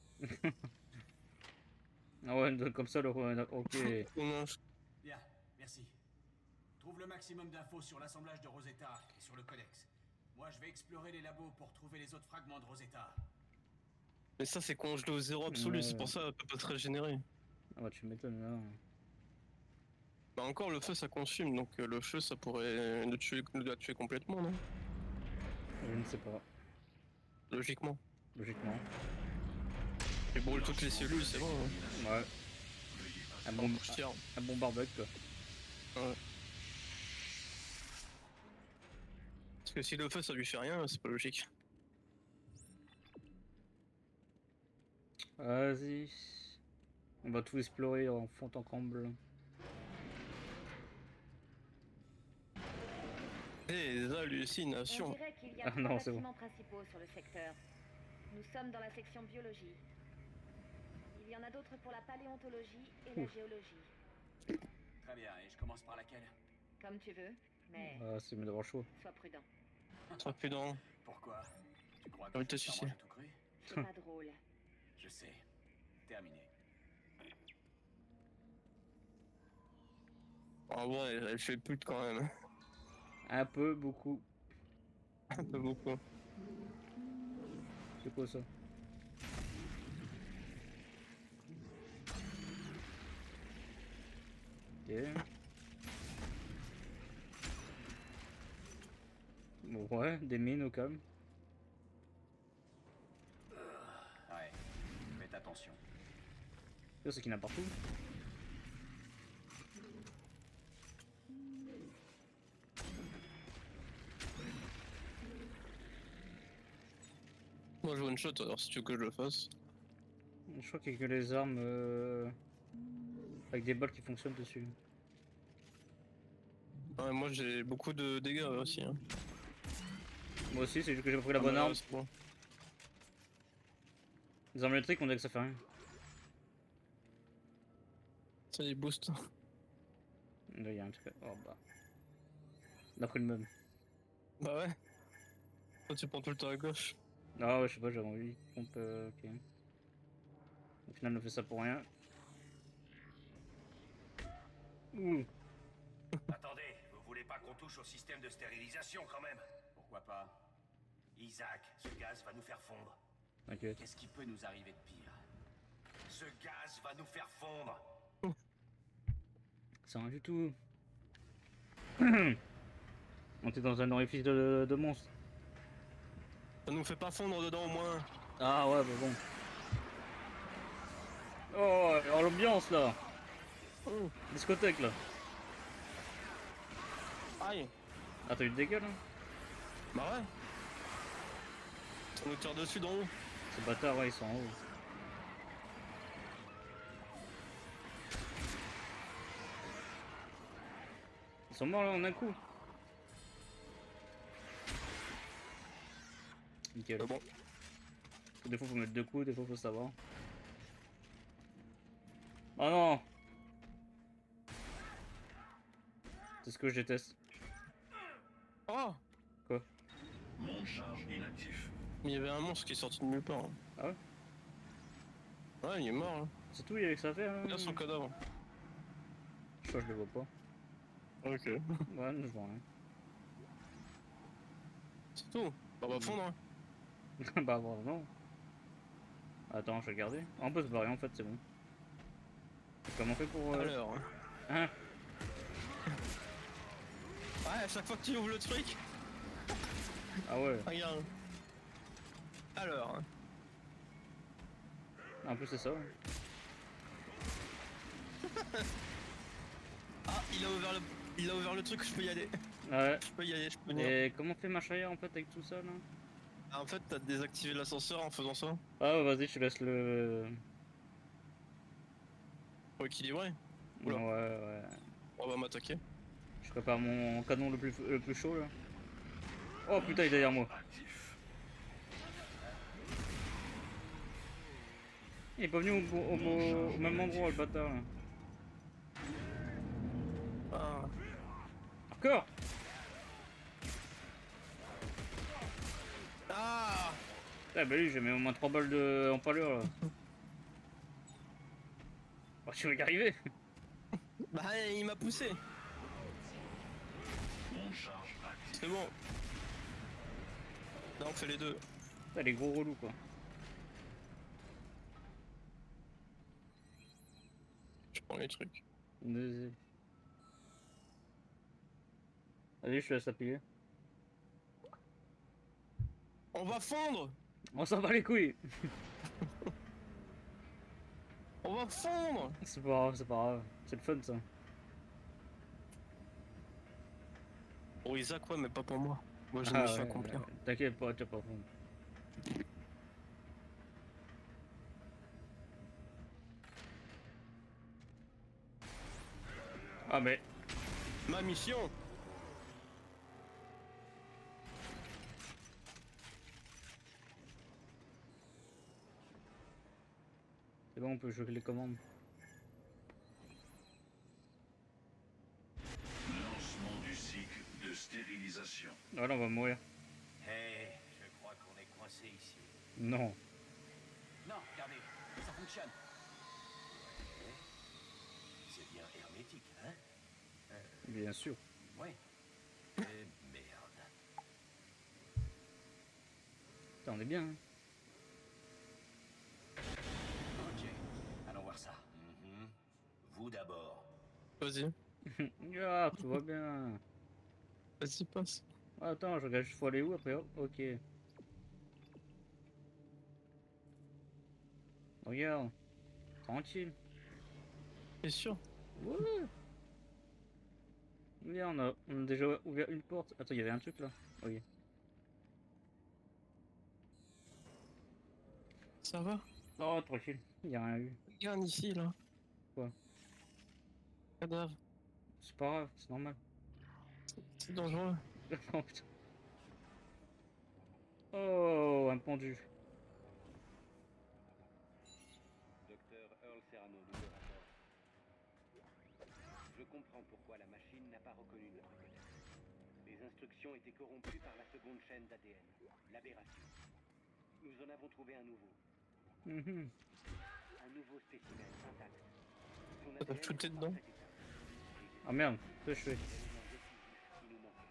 Speaker 2: Ah ouais, comme ça, le. Ok.
Speaker 3: Dommage.
Speaker 4: Bien, merci. Trouve le maximum d'infos sur l'assemblage de Rosetta et sur le codex. Moi, je vais explorer les labos pour trouver les autres fragments de Rosetta.
Speaker 3: Mais ça, c'est congelé au zéro absolu,
Speaker 2: Ouais.
Speaker 3: c'est pour ça qu'elle peut pas se régénérer.
Speaker 2: Ah bah, tu m'étonnes là.
Speaker 3: Bah, encore, le feu ça consume, donc le feu ça pourrait la tuer complètement, non?
Speaker 2: Je ne sais pas.
Speaker 3: Logiquement.
Speaker 2: Logiquement.
Speaker 3: Et brûle toutes les cellules, c'est bon. Hein.
Speaker 2: Ouais.
Speaker 3: Je tire.
Speaker 2: Un bon barbecue quoi.
Speaker 3: Ouais. Parce que si le feu ça lui fait rien, c'est pas logique.
Speaker 2: Vas-y. On va tout explorer en fond en comble.
Speaker 3: Des
Speaker 5: On
Speaker 3: hallucinations.
Speaker 5: dirait qu'il y a
Speaker 2: Ah
Speaker 5: trois
Speaker 2: non, c'est bon.
Speaker 5: bâtiments principaux sur le secteur. Nous sommes dans la section biologie. Il y en a d'autres pour la paléontologie et la
Speaker 2: Ouf.
Speaker 5: géologie.
Speaker 4: Très bien, et je commence par laquelle?
Speaker 5: Comme tu veux, mais
Speaker 2: Ah, c'est mieux d'avoir chaud.
Speaker 5: sois prudent.
Speaker 3: Sois prudent.
Speaker 4: Pourquoi? Tu crois
Speaker 3: J'ai envie
Speaker 4: que
Speaker 3: de te
Speaker 4: je vais
Speaker 3: sucer.
Speaker 4: manger tout cru?
Speaker 5: C'est pas drôle.
Speaker 4: Je sais. Terminé.
Speaker 3: En vrai, elle fait pute quand même.
Speaker 2: Un peu, beaucoup.
Speaker 3: Un peu beaucoup.
Speaker 2: C'est quoi ça? Ok. Bon, ouais, des mines au calme.
Speaker 4: Ouais. Faites attention.
Speaker 2: C'est qu'il y en a partout.
Speaker 3: Moi je one shot alors si tu veux que je le fasse.
Speaker 2: Je crois qu'il y a que les armes avec des balles qui fonctionnent dessus.
Speaker 3: Ouais, moi j'ai beaucoup de dégâts aussi. Hein.
Speaker 2: Moi aussi, c'est juste que j'ai pas pris la
Speaker 3: Ah,
Speaker 2: bonne
Speaker 3: bah,
Speaker 2: arme.
Speaker 3: c'est bon.
Speaker 2: Les armes électriques, on dirait que ça fait rien.
Speaker 3: Ça les booste.
Speaker 2: Là, il y a un truc. Oh bah. On a pris le même.
Speaker 3: Bah ouais. Toi tu prends tout le temps à gauche.
Speaker 2: Ah ouais, je sais pas, j'avais envie. Ok. Au final, on fait ça pour rien. Ouh.
Speaker 6: Attendez, vous voulez pas qu'on touche au système de stérilisation quand même?
Speaker 4: Pourquoi pas?
Speaker 6: Isaac, ce gaz va nous faire fondre.
Speaker 2: T'inquiète.
Speaker 4: Qu'est-ce qui peut nous arriver de pire?
Speaker 6: Ce gaz va nous faire fondre.
Speaker 2: C'est rien du tout. On était dans un orifice de monstre.
Speaker 3: Ça nous fait pas fondre dedans au moins.
Speaker 2: Ah ouais, bah bon. Oh, alors l'ambiance là.
Speaker 3: Oh.
Speaker 2: Discothèque là.
Speaker 3: Aïe.
Speaker 2: Ah, t'as eu des dégâts là?
Speaker 3: Bah ouais. Ça nous tire dessus d'en haut.
Speaker 2: Ces bâtards, ouais, ils sont en haut. Ils sont morts là en un coup. Nickel.
Speaker 3: Ah bon.
Speaker 2: Des fois faut mettre deux coups, des fois faut savoir. Oh non! C'est ce que je déteste.
Speaker 3: Oh.
Speaker 7: Monde charge inactif.
Speaker 3: Mais il y avait un monstre qui est sorti de nulle part. Hein.
Speaker 2: Ah ouais?
Speaker 3: Ouais, il est mort. Hein.
Speaker 2: C'est tout, il y avait que ça à faire. Hein.
Speaker 3: Regarde son cadavre.
Speaker 2: Je crois que je le vois pas.
Speaker 3: Ok.
Speaker 2: Ouais, je vois rien.
Speaker 3: C'est tout. Bah, on va fondre. Hein.
Speaker 2: Bah bon, non. Attends, je vais regarder. On peut se barrer en fait, c'est bon. Comment on fait pour...
Speaker 3: Alors.
Speaker 2: Hein?
Speaker 3: Ouais, à chaque fois que tu ouvres le truc,
Speaker 2: Ah ouais.
Speaker 3: regarde. Alors. Hein.
Speaker 2: En plus c'est ça.
Speaker 3: Ah, il a ouvert le truc, je peux y aller.
Speaker 2: Ouais.
Speaker 3: Je peux y aller, je peux venir.
Speaker 2: Et comment on fait Machaya en fait avec tout ça là?
Speaker 3: Ah, en fait, t'as désactivé l'ascenseur en faisant ça.
Speaker 2: Ah ouais, vas-y, je te laisse le...
Speaker 3: Pour équilibrer.
Speaker 2: Ouais,
Speaker 3: Oula.
Speaker 2: ouais.
Speaker 3: On va m'attaquer.
Speaker 2: Je prépare mon canon le plus chaud là. Oh putain, il est derrière moi.
Speaker 7: Actif.
Speaker 2: Il est pas venu au même endroit le bâtard là.
Speaker 3: Ah.
Speaker 2: Encore.
Speaker 3: Ah.
Speaker 2: Ah bah lui j'ai mis au moins 3 balles de empalure là. Oh, tu vas y arriver.
Speaker 3: Bah il m'a poussé.
Speaker 7: Mon charge active.
Speaker 3: C'est bon. Là on fait les deux.
Speaker 2: T'as les gros relous quoi.
Speaker 3: Je prends les trucs.
Speaker 2: Vas-y. Allez, je te laisse appuyer.
Speaker 3: On va fondre.
Speaker 2: On s'en bat les couilles.
Speaker 3: On va fondre.
Speaker 2: C'est pas grave, c'est pas grave. C'est le fun ça.
Speaker 3: Pour Isaac ouais mais pas pour moi. Moi j'ai
Speaker 2: Ah
Speaker 3: une mission à
Speaker 2: ouais,
Speaker 3: accomplir.
Speaker 2: t'inquiète pas, tu vas pas fond. Ah mais.
Speaker 3: Ma mission.
Speaker 2: C'est bon, on peut jouer les commandes.
Speaker 7: Lancement du cycle de stérilisation.
Speaker 2: Voilà, on va mourir.
Speaker 4: Hé, je crois qu'on est coincé ici.
Speaker 2: Non.
Speaker 4: Non, regardez, ça fonctionne. Ouais. C'est bien hermétique, hein?
Speaker 2: Bien sûr.
Speaker 4: Ouais. Eh merde.
Speaker 2: Putain, on est bien. Hein.
Speaker 4: Ok, allons voir ça. Vous d'abord.
Speaker 3: Vas-y.
Speaker 2: Ah, tout va bien.
Speaker 3: Vas-y passe.
Speaker 2: Attends, je regarde, faut aller où après? Hop, ok. Regarde. Tranquille.
Speaker 3: T'es sûr?
Speaker 2: Ouais. Regarde, on a déjà ouvert une porte. Attends, il y avait un truc là. Ok.
Speaker 3: Ça va?
Speaker 2: Oh, tranquille. Il y a rien eu.
Speaker 3: Regarde ici là.
Speaker 2: Quoi?
Speaker 3: Cadavre.
Speaker 2: C'est pas grave, c'est normal.
Speaker 3: C'est dangereux.
Speaker 2: Oh putain. Oh, un pendu.
Speaker 6: Docteur Earl Serrano, nouveau rapport. Je comprends pourquoi la machine n'a pas reconnu notre codex. Les instructions étaient corrompues par la seconde chaîne d'ADN, l'aberration. Nous en avons trouvé un nouveau.
Speaker 2: Mhm.
Speaker 6: Un nouveau spécimen intact. Son
Speaker 3: Ça t'a
Speaker 6: ADN
Speaker 3: shooté
Speaker 6: est en
Speaker 3: dedans.
Speaker 6: parfait état.
Speaker 2: Ah merde, que je fais?
Speaker 6: L'élément décisif qui nous manquait.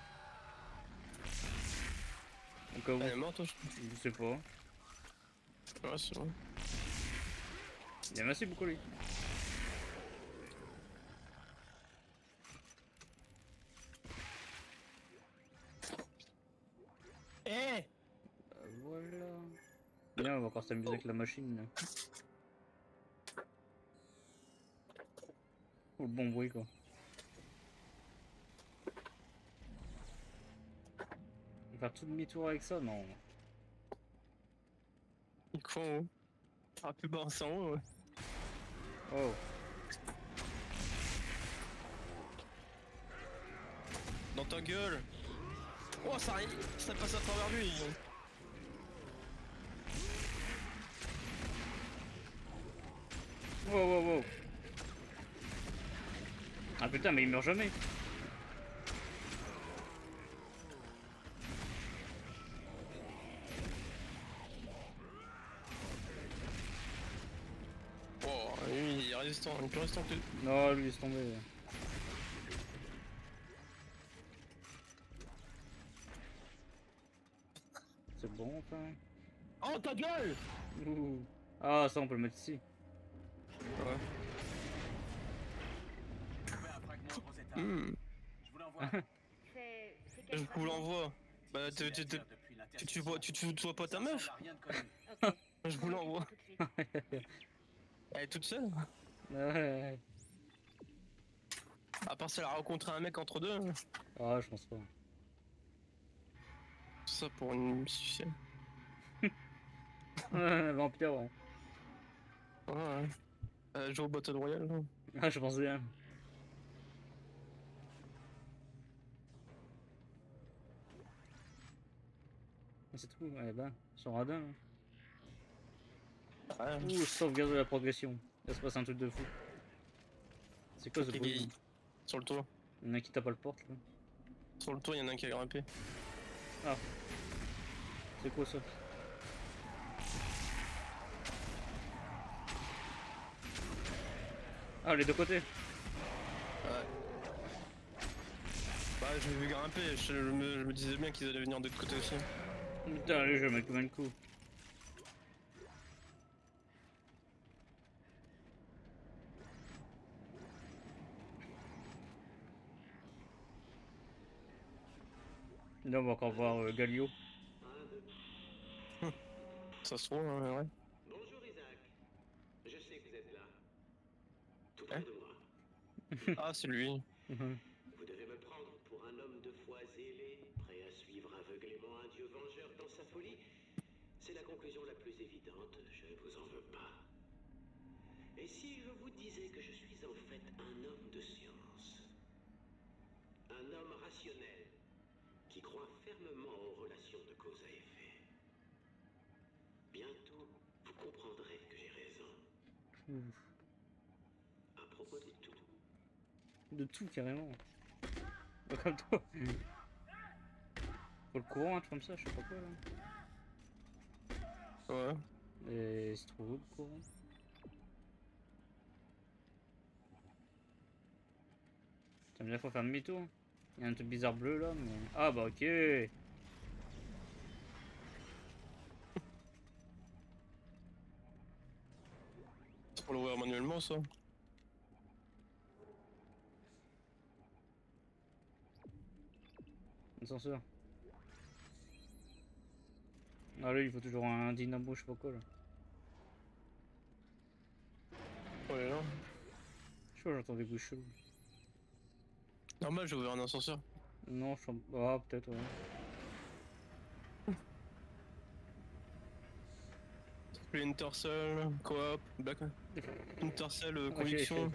Speaker 2: Au cas où,
Speaker 3: Elle est morte toi
Speaker 2: je sais pas.
Speaker 3: Ouais c'est bon.
Speaker 2: Bien, merci beaucoup lui.
Speaker 3: Eh
Speaker 2: Voilà. Bien, on va encore s'amuser avec la machine. Là. Oh, le bon bruit quoi. On va faire tout demi-tour avec ça? Non.
Speaker 3: Il croit en haut. Ah plus bas c'est en haut ouais.
Speaker 2: Oh.
Speaker 3: Dans ta gueule. Oh ça arrive. Ça passe à travers lui.
Speaker 2: Wow, wow, wow. Ah putain, mais il meurt jamais.
Speaker 3: Oh lui il est résistant, il est plus résistant que lui.
Speaker 2: Non, lui, laisse tomber. C'est bon, enfin.
Speaker 3: Oh ta gueule.
Speaker 2: Ouh. Ah, ça, on peut le mettre ici.
Speaker 3: Ouais.
Speaker 4: Trouvé un fragment de Rosetta. Je vous l'envoie.
Speaker 5: C'est quel
Speaker 3: Je vous l'envoie. Bah
Speaker 4: C'est
Speaker 3: tu
Speaker 4: la terre depuis
Speaker 3: tu vois pas ta
Speaker 4: Ça
Speaker 3: meuf?
Speaker 4: ressemble à rien de connu.
Speaker 5: Ok.
Speaker 3: Je vous l'envoie.
Speaker 5: Tout de suite.
Speaker 3: Elle est toute seule?
Speaker 2: Ouais.
Speaker 3: À part si elle a rencontré un mec entre deux. Hein.
Speaker 2: Ah, je pense pas.
Speaker 3: Tout ça pour une musicienne.
Speaker 2: Vampire, ouais.
Speaker 3: Ouais ouais. Elle joue au Battle Royale non?
Speaker 2: Ah, je pense bien. C'est tout, ouais, ben, son radin. Hein.
Speaker 3: Ouais.
Speaker 2: Ouh, sauvegarde de la progression. Là se passe un truc de fou. C'est quoi ce
Speaker 3: Ok,
Speaker 2: bruit?
Speaker 3: Sur le toit.
Speaker 2: Il y en a qui tape à la porte là.
Speaker 3: Sur le toit, il y en a un qui a grimpé.
Speaker 2: C'est quoi ça? Ah, les deux côtés.
Speaker 3: Ouais. Bah, je l'ai vu grimper, je me disais bien qu'ils allaient venir de l'autre côté aussi.
Speaker 2: Putain, allez, je vais mettre combien de coups? Là, on va encore voir Galio.
Speaker 3: Ça se trouve, hein, ouais.
Speaker 6: Bonjour Isaac. Je sais que vous êtes là. Tout
Speaker 3: Hein
Speaker 6: près de moi.
Speaker 3: Ah, c'est lui.
Speaker 2: Mhm.
Speaker 6: Vous devez me prendre pour un homme de foi zélé, prêt à suivre aveuglément un dieu vengeur dans sa folie. C'est la conclusion la plus évidente, je ne vous en veux pas. Et si je vous disais que je suis en fait un homme de science? Un homme rationnel, qui croit fermement aux relations de cause à effet. Bientôt, vous comprendrez que j'ai raison.
Speaker 2: Ouh.
Speaker 6: À propos de tout.
Speaker 2: De tout, carrément. Pas comme toi. Faut le courant, un truc comme ça, je sais pas quoi là.
Speaker 3: Ouais.
Speaker 2: Et il se trouve où le courant? Ça veut dire qu'il faut faire demi-tour. Il y a un truc bizarre bleu là, mais. Ah bah ok!
Speaker 3: C'est pour l'ouvrir manuellement, ça.
Speaker 2: Ascenseur. Ah là, il faut toujours un dynamo, je sais pas quoi là.
Speaker 3: Ouais, là.
Speaker 2: Je sais pas, j'entends des bruits chelous.
Speaker 3: Normal, j'ai ouvert un ascenseur.
Speaker 2: Non, je sens. Ah, peut-être, ouais.
Speaker 3: Splinter Cell, coop, Black. Splinter Cell,
Speaker 2: Ah,
Speaker 3: conviction.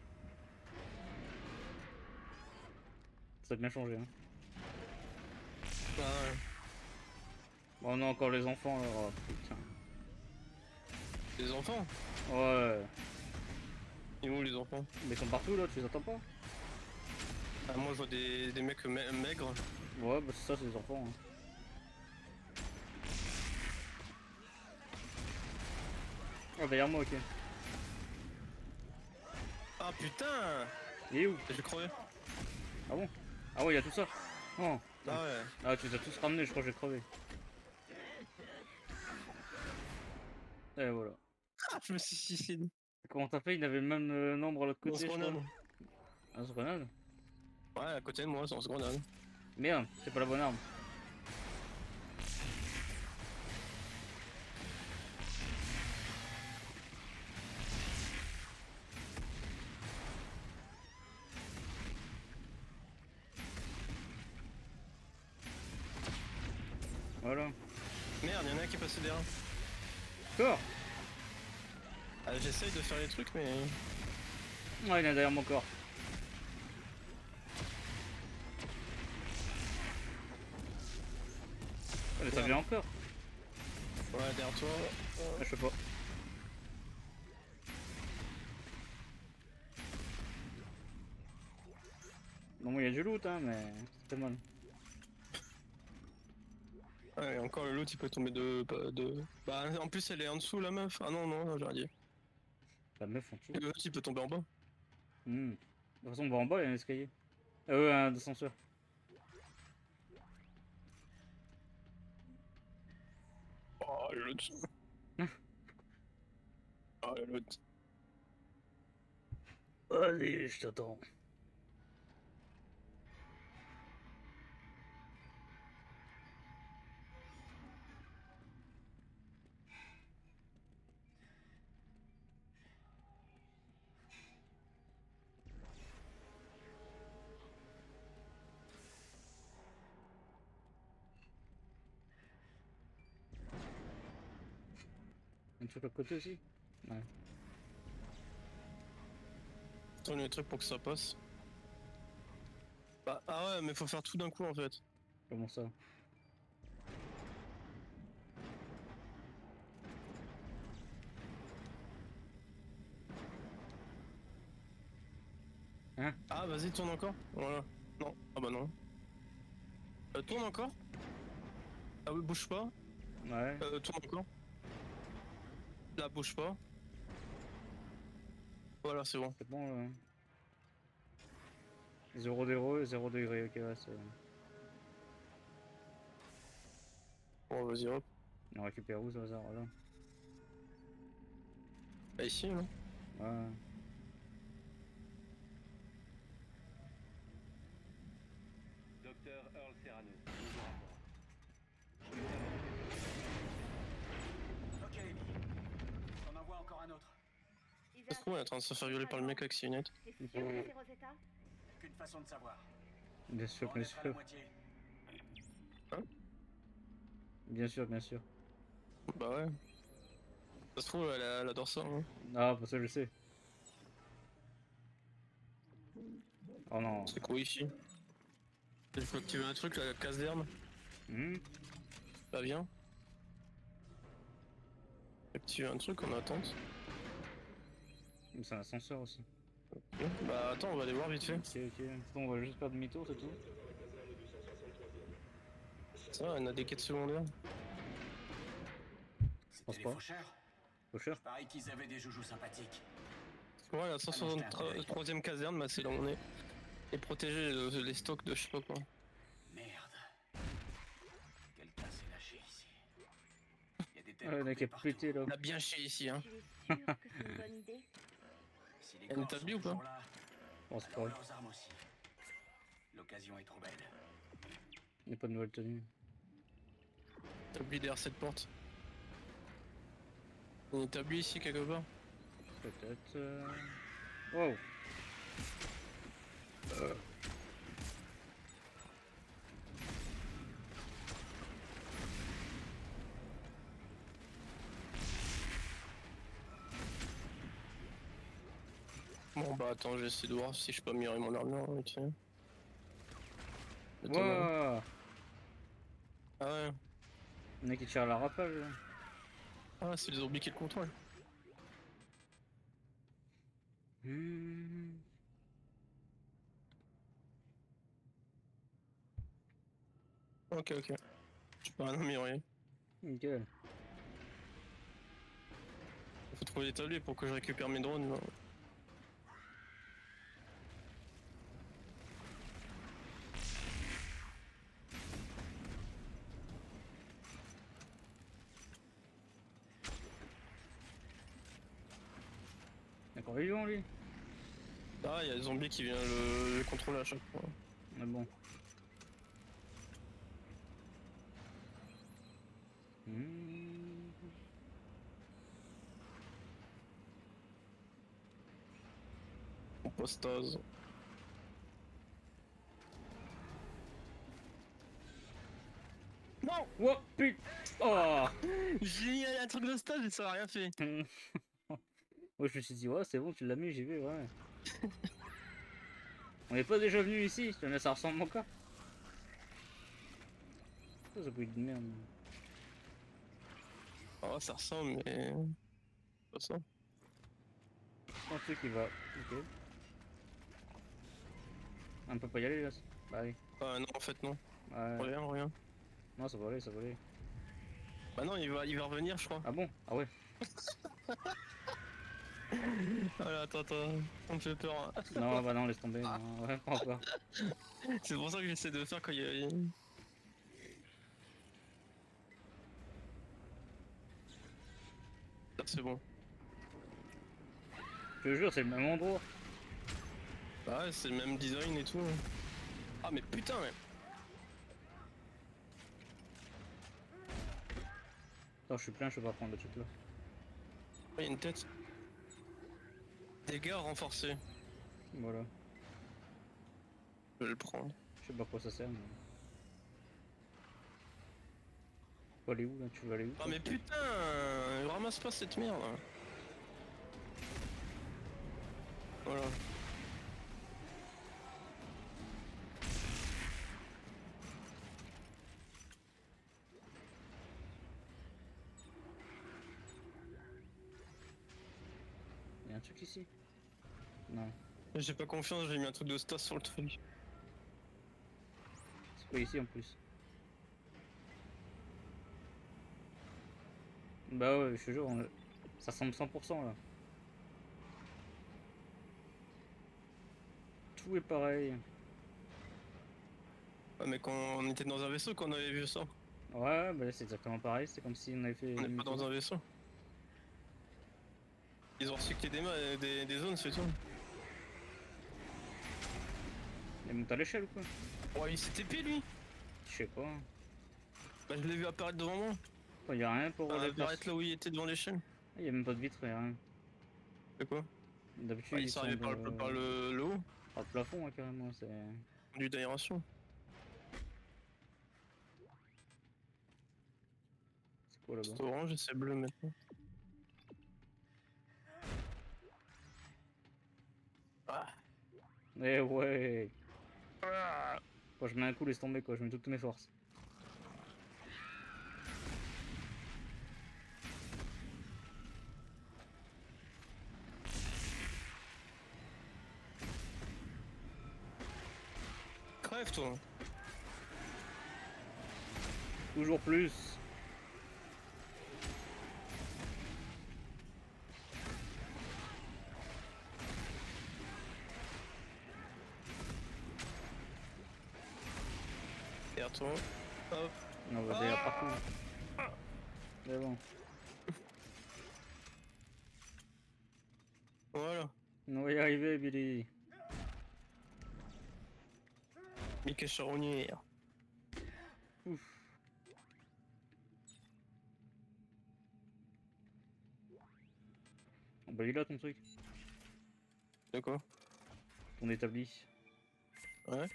Speaker 2: Ça a bien changé, hein.
Speaker 3: Ah ouais.
Speaker 2: Bon, on a encore les enfants là. Oh putain.
Speaker 3: Les enfants?
Speaker 2: Ouais.
Speaker 3: Ils où les enfants?
Speaker 2: Mais ils sont partout là, tu les entends pas?
Speaker 3: Ah, moi je vois des mecs maigres.
Speaker 2: Ouais, bah c'est ça, c'est les enfants. Hein. Ah, derrière moi, ok.
Speaker 3: Ah putain!
Speaker 2: Il est où?
Speaker 3: J'ai crevé.
Speaker 2: Ah bon? Ah ouais, il y a tout ça. Oh.
Speaker 3: Ah ouais.
Speaker 2: Ah, tu les as tous ramenés, je crois que j'ai crevé. Et voilà.
Speaker 3: Ah, je me suis suicidé.
Speaker 2: Comment t'as fait? Il avait le même nombre à l'autre
Speaker 3: On
Speaker 2: côté,
Speaker 3: se
Speaker 2: je
Speaker 3: grenade.
Speaker 2: crois. Un grenade?
Speaker 3: Ouais, à côté de moi, c'est en se grenade.
Speaker 2: Merde, c'est pas la bonne arme. Voilà.
Speaker 3: Merde, y'en a un qui est passé derrière.
Speaker 2: Corps!
Speaker 3: Ah, j'essaye de faire les trucs, mais.
Speaker 2: Ouais, il est derrière mon corps. Ah, mais ça vient encore.
Speaker 3: Ouais, derrière toi.
Speaker 2: Ah, je sais pas. Bon, il y a du loot, hein, mais c'est mal.
Speaker 3: Ouais, et encore le loot il peut tomber de. Bah, en plus elle est en dessous la meuf. Ah non, non, j'ai rien dit.
Speaker 2: La meuf en dessous.
Speaker 3: Le loot il peut tomber en bas.
Speaker 2: Hmm. De toute façon, on va en bas, il y a un escalier. Un ascenseur.
Speaker 3: Oh, le loot. Oh, le loot.
Speaker 2: Allez, je t'attends. Un truc à côté aussi? Ouais.
Speaker 3: Tourne les trucs pour que ça passe. Bah, ah ouais, mais faut faire tout d'un coup en fait.
Speaker 2: Comment ça?
Speaker 3: Ah, vas-y, tourne encore. Voilà. Non. Ah bah non. Tourne encore. Ah oui, bouge pas.
Speaker 2: Ouais.
Speaker 3: Tourne encore. Là, bouge pas. Voilà, c'est bon.
Speaker 2: C'est bon là. 0 0, 0 degré, ok, ouais, c'est bon.
Speaker 3: Bon, vas-y, hop.
Speaker 2: On récupère où ce hasard là?
Speaker 3: Bah, ici, non?
Speaker 2: Ouais.
Speaker 9: Docteur Earl Serrano, nouveau rapport.
Speaker 4: Ok, Amy. T'en envoies encore un autre.
Speaker 3: Ça se trouve, elle est en train de se faire violer par le mec avec ses lunettes.
Speaker 5: C'est sûr que c'est Rosetta?
Speaker 4: Qu'une façon de savoir.
Speaker 2: Bien sûr,
Speaker 4: On
Speaker 2: bien
Speaker 4: est à la
Speaker 2: sûr.
Speaker 4: moitié.
Speaker 2: Bien sûr, bien sûr.
Speaker 3: Bah ouais. Ça se trouve, elle adore ça, hein.
Speaker 2: Ah, pour ça je sais. Oh non.
Speaker 3: C'est quoi ici? Il faut activer un truc, la caserne.
Speaker 2: Hmm.
Speaker 3: Bah viens. Activer un truc en attente.
Speaker 2: C'est un ascenseur aussi.
Speaker 3: Bah attends, on va aller voir vite fait.
Speaker 2: Ok, ok. Bon, on va juste faire demi-tour, c'est tout.
Speaker 3: Ça, on a des quêtes secondaires.
Speaker 4: C'était les
Speaker 2: pas.
Speaker 4: faucheurs.
Speaker 2: Faucheur.
Speaker 4: Pareil qu'ils avaient des joujoux sympathiques.
Speaker 3: Ouais, la 163ème caserne, bah c'est là où on est. Et protéger les stocks de je sais pas quoi.
Speaker 4: Merde. Quelqu'un s'est lâché ici. Il y a des têtes
Speaker 2: Ah, il y en a qui a
Speaker 4: coupées
Speaker 2: pété là.
Speaker 3: On a bien chié ici, hein.
Speaker 5: Tu es sûr que c'est une bonne idée?
Speaker 4: Si les
Speaker 3: Elle est
Speaker 4: corps
Speaker 3: établie
Speaker 4: sont
Speaker 3: ou pas?
Speaker 4: toujours là,
Speaker 2: Je pense
Speaker 4: alors
Speaker 2: pas.
Speaker 4: leurs armes aussi. L'occasion est trop belle.
Speaker 2: Il n'y a pas de nouvelle tenue.
Speaker 3: T'as oublié derrière cette porte. On est établi ici quelque part.
Speaker 2: Peut-être. Wow.
Speaker 3: Bon bah attends, j'essaie de voir si je peux améliorer mon armure, ok.
Speaker 2: Wow.
Speaker 3: Ah ouais.
Speaker 2: Il y en a qui tirent à la rafale là.
Speaker 3: Ah, c'est les zombies qui le contrôlent.
Speaker 2: Hmm.
Speaker 3: Ok, ok. Je peux rien améliorer.
Speaker 2: Nickel.
Speaker 3: Faut trouver l'établi pour que je récupère mes drones. Là.
Speaker 2: D'accord, vivant lui.
Speaker 3: Ah, il y a des zombies qui viennent le contrôler à chaque fois.
Speaker 2: Mais bon. Hmm.
Speaker 3: Compostase. Non!
Speaker 2: Oh putain. Oh.
Speaker 3: J'ai mis un truc de stage et ça a rien fait.
Speaker 2: Moi je me suis dit, ouais, c'est bon, tu l'as mis, j'ai vu, ouais. On n'est pas déjà venu ici, ça ressemble mon cas. Oh, ça bruit de merde.
Speaker 3: Ah, ça ressemble, mais. Pas ça.
Speaker 2: Un truc qui va. Ok. On peut pas y aller là. Bah oui.
Speaker 3: Ah non, en fait, non.
Speaker 2: Ouais.
Speaker 3: Rien.
Speaker 2: Non, ça va aller, ça va aller.
Speaker 3: Bah non, il va revenir, je crois.
Speaker 2: Ah bon? Ah ouais.
Speaker 3: Voilà, attends, ça me fait peur. Hein.
Speaker 2: Non, bah non, laisse tomber. Non, ouais, pas encore.
Speaker 3: C'est pour ça que j'essaie de faire quand il y a. Là, c'est bon.
Speaker 2: Je te jure, c'est le même endroit.
Speaker 3: Bah ouais, c'est le même design et tout. Ah, mais putain, mais.
Speaker 2: Attends, je suis plein, je peux pas prendre le truc là.
Speaker 3: Il y a une tête. Dégâts renforcés.
Speaker 2: Voilà.
Speaker 3: Je vais le prendre.
Speaker 2: Je sais pas à quoi ça sert. Mais... Faut aller où là? Tu veux aller où?
Speaker 3: Ah, mais putain, ramasse pas cette merde. Voilà.
Speaker 2: Y'a un truc ici? Non.
Speaker 3: J'ai pas confiance, j'ai mis un truc de stas sur le truc.
Speaker 2: C'est pas ici en plus. Bah ouais, je te jure, ça ressemble 100% là. Tout est pareil.
Speaker 3: Ouais, mais quand on était dans un vaisseau, quand on avait vu ça.
Speaker 2: Ouais, bah c'est exactement pareil, c'est comme si on avait fait...
Speaker 3: On n'est pas dans un vaisseau. Ils ont recyclé des zones, c'est tout.
Speaker 2: Il monte à l'échelle ou quoi?
Speaker 3: Ouais, il s'est TP lui.
Speaker 2: Je sais pas.
Speaker 3: Bah, je l'ai vu apparaître devant moi.
Speaker 2: Il y a rien pour les
Speaker 3: Apparaître là où il était devant l'échelle.
Speaker 2: Il y a même pas de vitre, y a rien.
Speaker 3: C'est quoi?
Speaker 2: D'habitude,
Speaker 3: Il
Speaker 2: ils
Speaker 3: s'est
Speaker 2: sont
Speaker 3: arrivé par le haut.
Speaker 2: par le plafond, ouais, carrément. C'est
Speaker 3: Du d'aération.
Speaker 2: quoi là-bas?
Speaker 3: C'est orange et c'est bleu maintenant. Ah.
Speaker 2: Eh ouais.
Speaker 3: Ah.
Speaker 2: Quand je mets un coup, laisse tomber quoi, je mets toutes mes forces.
Speaker 3: Crève toi.
Speaker 2: Toujours plus.
Speaker 3: Derrière toi. Hop.
Speaker 2: On va derrière partout. Mais bon.
Speaker 3: Voilà.
Speaker 2: On va y arriver, Billy.
Speaker 3: Mickey Charognère.
Speaker 2: Ouf. Oh bah il est là ton truc.
Speaker 3: De quoi?
Speaker 2: Ton établi.
Speaker 3: Ouais.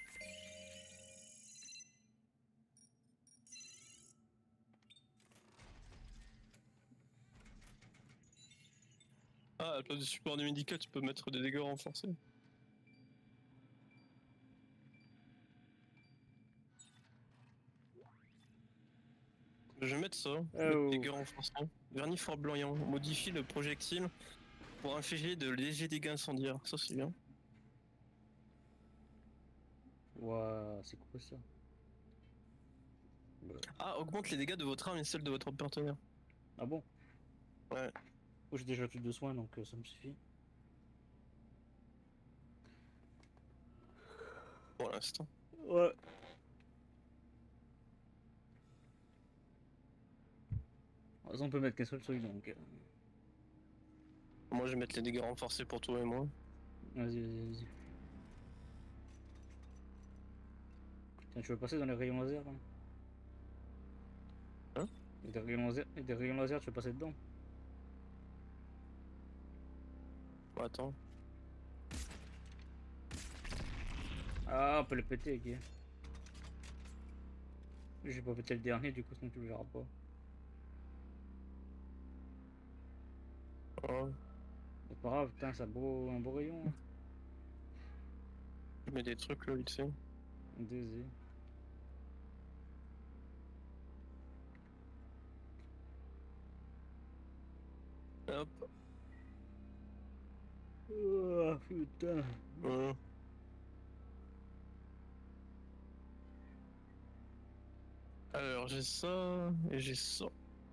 Speaker 3: Ah, à la place du support du médical, tu peux mettre des dégâts renforcés. Je vais mettre ça, mettre dégâts renforcés. Vernis fort blanc, modifie le projectile pour infliger de légers dégâts incendiaires. Ça c'est bien.
Speaker 2: Ouah, c'est quoi ça?
Speaker 3: Ah, augmente les dégâts de votre arme et celles de votre partenaire.
Speaker 2: Ah bon?
Speaker 3: Ouais.
Speaker 2: Oh, j'ai déjà plus de soins donc ça me suffit.
Speaker 3: Pour l'instant.
Speaker 2: Ouais. De toute façon, on peut mettre qu'un seul truc donc.
Speaker 3: Moi je vais mettre les dégâts renforcés pour toi et moi.
Speaker 2: Vas-y, vas-y, vas-y. Tiens, tu veux passer dans les rayons laser là?
Speaker 3: Hein?
Speaker 2: Et des rayons laser, tu veux passer dedans?
Speaker 3: Bon, attends.
Speaker 2: Ah, on peut le péter, ok. J'ai pas pété le dernier, du coup, sinon tu le verras pas.
Speaker 3: Ouais.
Speaker 2: C'est pas grave, putain, c'est un beau rayon. Hein.
Speaker 3: Je mets des trucs là vite fait.
Speaker 2: Désolé.
Speaker 3: Hop.
Speaker 2: Oh putain.
Speaker 3: Voilà. Alors j'ai ça et j'ai ça.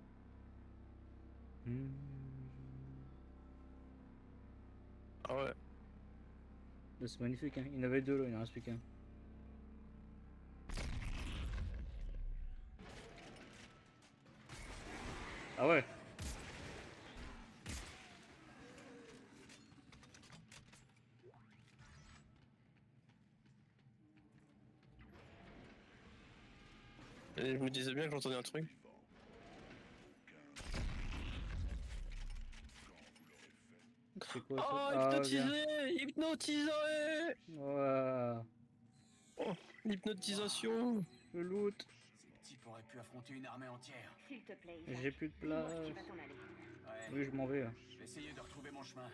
Speaker 3: Ah ouais.
Speaker 2: C'est magnifique, hein. Il y en avait deux là, il en reste plus qu'un. Ah ouais.
Speaker 3: Et je me disais bien que j'entendais un truc.
Speaker 2: C'est quoi ça?
Speaker 3: Oh,
Speaker 2: Ah,
Speaker 3: hypnotisé! Hypnotisé!
Speaker 2: ouais.
Speaker 3: Oh, l'hypnotisation!
Speaker 2: Le loot.
Speaker 4: Ces types auraient pu affronter une armée entière.
Speaker 5: S'il te plaît, Isaac.
Speaker 2: J'ai plus de
Speaker 5: Dis-moi
Speaker 2: place.
Speaker 5: que tu vas t'en aller.
Speaker 4: Ouais.
Speaker 2: Oui, je m'en vais là.
Speaker 4: Je vais essayer de retrouver mon chemin.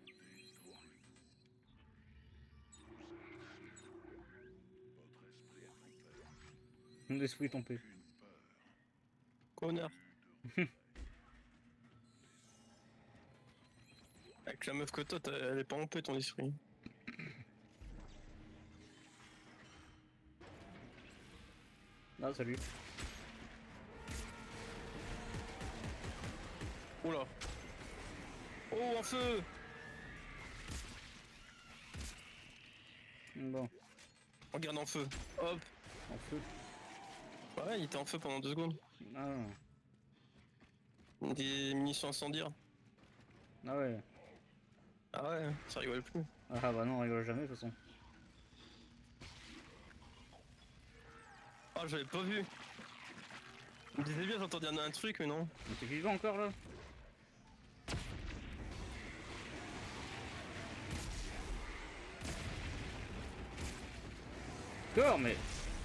Speaker 2: Mon esprit est tombé.
Speaker 3: Connard! Avec la meuf que toi, elle est pas en paix ton esprit.
Speaker 2: Ah, salut.
Speaker 3: Oula. Oh, un feu.
Speaker 2: Bon,
Speaker 3: Regarde en feu. Hop.
Speaker 2: en feu.
Speaker 3: Ouais, il était en feu pendant 2 secondes.
Speaker 2: Ah,
Speaker 3: Des munitions incendiaires.
Speaker 2: ah ouais.
Speaker 3: Ah ouais, ça rigole plus.
Speaker 2: Ah bah non, on rigole jamais de toute façon.
Speaker 3: Ah, j'avais pas vu. Je me disais bien, j'entendais un truc, mais non.
Speaker 2: Mais t'es vivant encore là? Encore, mais.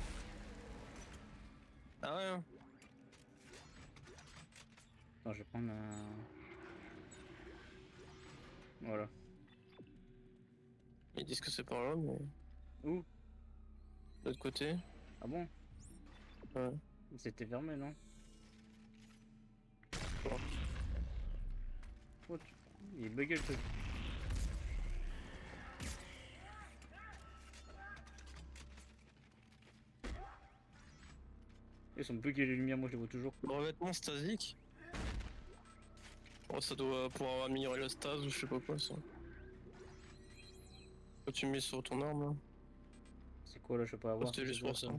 Speaker 3: Ah ouais. Hein.
Speaker 2: Attends, je vais prendre Voilà.
Speaker 3: Ils disent que c'est par là, mais.
Speaker 2: Où?
Speaker 3: De l'autre côté.
Speaker 2: Ah bon?
Speaker 3: Ouais.
Speaker 2: C'était fermé, non? Oh, il est bugué le truc. Ils sont buggés les lumières, moi je les vois toujours.
Speaker 3: Revêtement stasique. Oh, ça doit pouvoir améliorer la stase ou je sais pas quoi ça. Quand tu mets sur ton arme là.
Speaker 2: C'est quoi là, je sais pas
Speaker 3: Oh,
Speaker 2: avoir.
Speaker 3: c'était juste pour ça.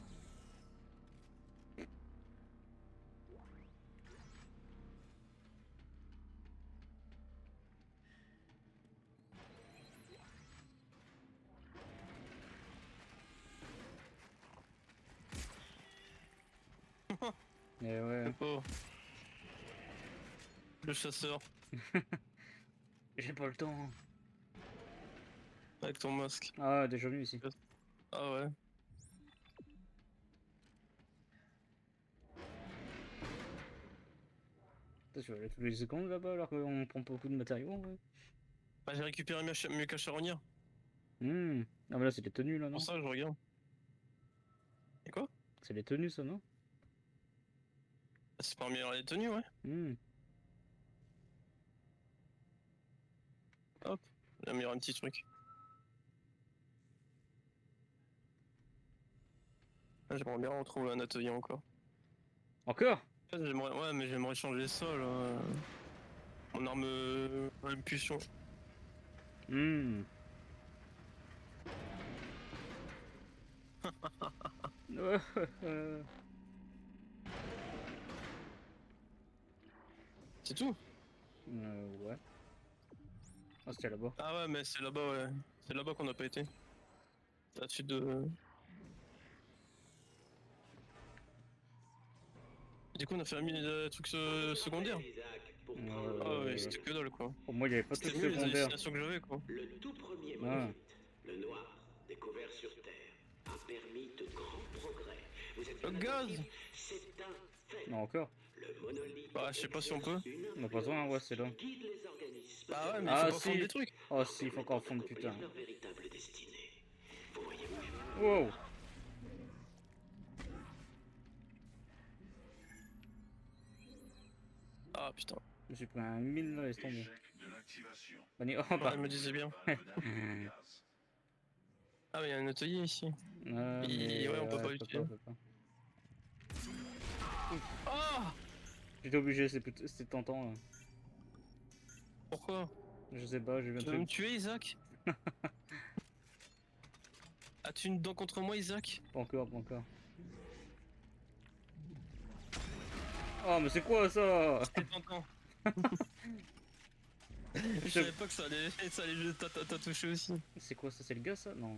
Speaker 2: Et ouais.
Speaker 3: Oh. Le chasseur.
Speaker 2: J'ai pas le temps.
Speaker 3: Avec ton masque.
Speaker 2: Ah, déjà venu ici.
Speaker 3: Ah ouais.
Speaker 2: Putain, tu vas aller tous les secondes là-bas alors qu'on prend pas beaucoup de matériaux. Ouais.
Speaker 3: Bah, j'ai récupéré mieux qu'à charognard.
Speaker 2: Ah mais là c'est les tenues là, non?
Speaker 3: Pour ça, je regarde. Et quoi?
Speaker 2: C'est les tenues ça, non?
Speaker 3: Bah, c'est pas améliorer les tenues, ouais. Hop. J'ai amélioré un petit truc. Ah, j'aimerais bien retrouver un atelier encore.
Speaker 2: Encore?
Speaker 3: Ouais, mais j'aimerais changer ça là. Mon arme impulsion. C'est tout?
Speaker 2: Ouais. Ah, c'était là-bas.
Speaker 3: Ah ouais, mais c'est là-bas, ouais. C'est là-bas qu'on n'a pas été. Là-dessus de... Du coup, on a fait un truc secondaire. Ah ouais, c'était que dalle, quoi.
Speaker 2: Pour moi, il y avait pas de
Speaker 3: C'était
Speaker 2: truc
Speaker 3: mieux les
Speaker 2: secondaire.
Speaker 3: hallucinations que j'avais, quoi.
Speaker 6: Le tout premier monolithe, le noir, découvert sur Terre, a permis de grands progrès. Vous êtes
Speaker 3: Le gaz!
Speaker 6: C'est un fait.
Speaker 2: Non, encore?
Speaker 6: Le monolithe.
Speaker 3: Bah, je sais pas si on peut.
Speaker 2: On a pas besoin, hein, ouais, c'est là.
Speaker 6: Guide les organismes.
Speaker 3: Bah ouais, mais
Speaker 2: Ah,
Speaker 3: il faut pas fondre
Speaker 2: si.
Speaker 3: des trucs.
Speaker 2: Oh, si, il faut encore fondre, putain.
Speaker 6: Leur véritable destinée. Vous voyez
Speaker 2: Wow!
Speaker 3: Ah putain.
Speaker 2: Je me suis pris un 1000 là, laisse tomber.
Speaker 7: Échec de l'activation.
Speaker 2: Oh,
Speaker 3: Ouais,
Speaker 2: bah.
Speaker 3: elle me disait bien.
Speaker 7: Peu gaz.
Speaker 3: Ah, mais il y a un atelier ici.
Speaker 2: Mais,
Speaker 3: ouais, on peut pas
Speaker 2: on
Speaker 3: l'utiliser.
Speaker 2: on peut pas.
Speaker 3: Ah!
Speaker 2: J'étais obligé, c'était tentant là.
Speaker 3: Pourquoi?
Speaker 2: Je sais pas, je viens
Speaker 3: Tu
Speaker 2: de
Speaker 3: veux me tuer, Isaac? As-tu une dent contre moi, Isaac?
Speaker 2: Pas encore, pas encore. Oh, mais c'est quoi ça?
Speaker 3: C'était tentant. Je savais pas que ça allait t'a touché aussi.
Speaker 2: C'est quoi ça? C'est le gars ça? Non.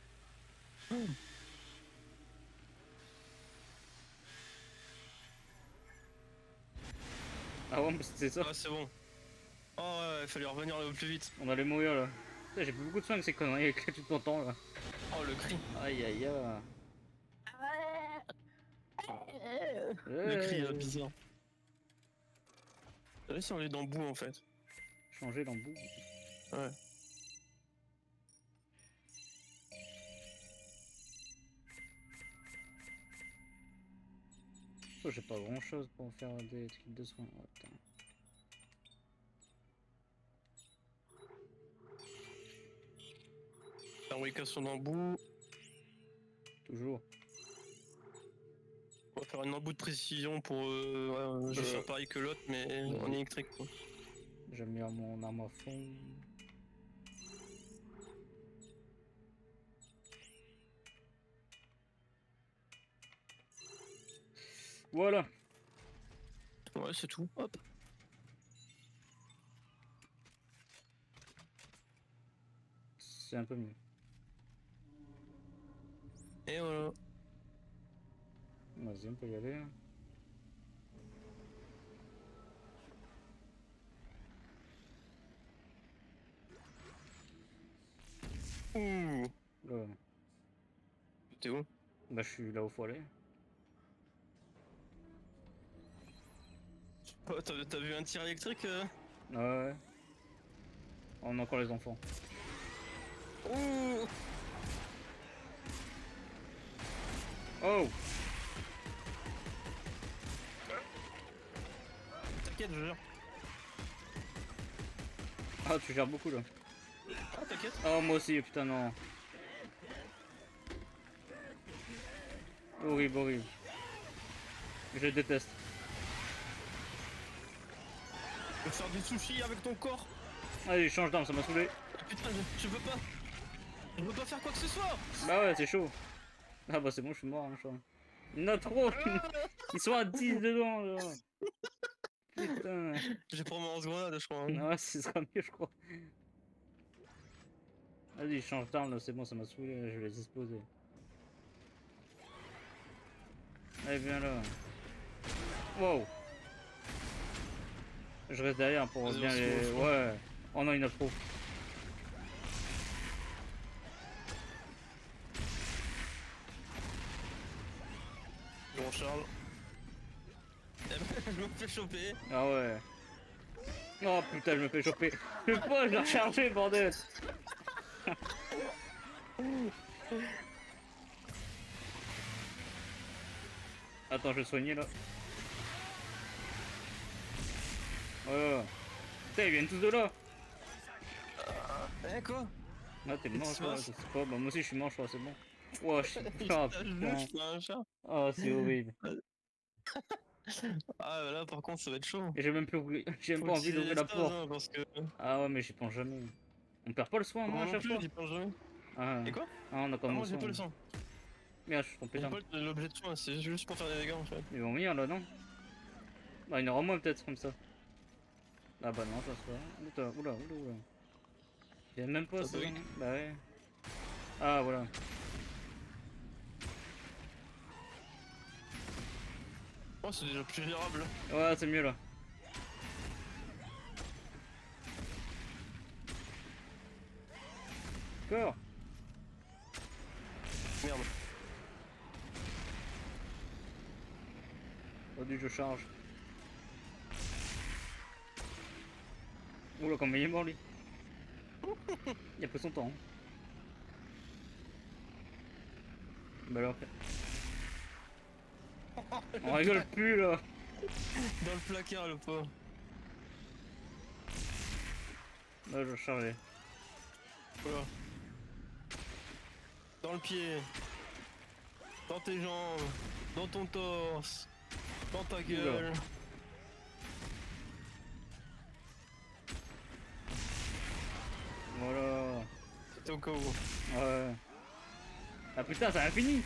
Speaker 2: Ah ouais, mais c'était ça.
Speaker 3: Ah, c'est bon. Oh ouais, il fallait revenir au plus vite.
Speaker 2: On allait mourir là. Putain, j'ai plus beaucoup de soins avec ces conneries avec tout ton temps là.
Speaker 3: Oh, le cri.
Speaker 2: Aïe aïe aïe.
Speaker 3: Le cri bizarre. J'avais si on est dans le bout en fait.
Speaker 2: Changer l'embout.
Speaker 3: Ouais.
Speaker 2: Oh, j'ai pas grand chose pour faire des trucs de soins. Oh, putain.
Speaker 3: Fabrication d'embout.
Speaker 2: Toujours.
Speaker 3: On va faire une embout de précision pour. Ouais, je vais faire pareil que l'autre, mais en électrique quoi.
Speaker 2: J'ai mis mon arme à fond. Voilà.
Speaker 3: Ouais, c'est tout. Hop.
Speaker 2: C'est un peu mieux.
Speaker 3: Et voilà.
Speaker 2: Vas-y, on peut y aller. Hein.
Speaker 3: Ouh.
Speaker 2: Ouais.
Speaker 3: T'es où?
Speaker 2: Bah, je suis là où faut aller.
Speaker 3: Oh, t'as vu un tir électrique
Speaker 2: Ouais. On a encore les enfants.
Speaker 3: Ouh.
Speaker 2: Oh!
Speaker 3: T'inquiète, je jure.
Speaker 2: Ah, tu gères beaucoup là.
Speaker 3: Ah, t'inquiète.
Speaker 2: Oh, moi aussi, putain, non. Horrible, horrible. Je déteste.
Speaker 3: Tu veux faire du sushi avec ton corps?
Speaker 2: Allez, change d'arme, ça m'a saoulé.
Speaker 3: Putain, je peux pas. Je peux pas faire quoi que ce soit.
Speaker 2: Bah ouais, c'est chaud. Ah bah c'est bon, je suis mort, hein, je crois. Il y en a trop. Ils sont à 10 dedans, là. Putain.
Speaker 3: J'ai pris mon grenade, je crois. Hein.
Speaker 2: Ouais, ce sera mieux, je crois. Vas-y, change d'arme, là, c'est bon, ça m'a saoulé, là, je vais les exploser. Allez, viens là. Wow. Je reste derrière pour bien les... Ouais. Oh non, il y en a trop.
Speaker 3: Bon, Charles. Je me fais choper.
Speaker 2: Ah ouais. Oh putain, je me fais choper. Je peux pas, je l'ai rechargé, bordel. Attends, je vais soigner là. Oh. Putain, ils viennent tous de là.
Speaker 3: Quoi?
Speaker 2: Ah, t'es mort, je crois. Je sais pas. Bah, moi aussi, je suis mort, je crois, c'est bon. Oh, je suis. Ah, putain. Oh, c'est horrible.
Speaker 3: Ah, là, par contre, ça va être chaud.
Speaker 2: Et j'ai même plus. J'ai même pas envie d'ouvrir la porte.
Speaker 3: Hein, parce que...
Speaker 2: Ah, ouais, mais j'y pense jamais. On perd pas le soin, non, à chaque fois.
Speaker 3: J'y pense jamais.
Speaker 2: Ah,
Speaker 3: Et quoi?
Speaker 2: ah, on a pas
Speaker 3: Moi,
Speaker 2: le
Speaker 3: j'ai
Speaker 2: soin.
Speaker 3: pas le sang.
Speaker 2: Merde, je suis trompé.
Speaker 3: J'ai pas l'objet de soin, c'est juste pour faire des dégâts en fait.
Speaker 2: Ils vont venir là, non? Bah, il y en aura moins peut-être comme ça. Ah, bah non, ça se va. Oula, oula, oula. Il y a même pas ça. Bah ouais. Ah, voilà.
Speaker 3: Oh, c'est déjà plus gérable.
Speaker 2: Ouais, c'est mieux là. Encore.
Speaker 3: Merde.
Speaker 2: Oh, du je charge. Oula, comme il est mort lui. Il a pris son temps. Hein. Bah alors. On rigole plus là.
Speaker 3: Dans le placard le pauvre.
Speaker 2: Là, je vais charger.
Speaker 3: Voilà. Dans le pied. Dans tes jambes. Dans ton torse. Dans ta gueule.
Speaker 2: Voilà.
Speaker 3: C'était au cas où.
Speaker 2: Ouais. Ah putain, ça a fini.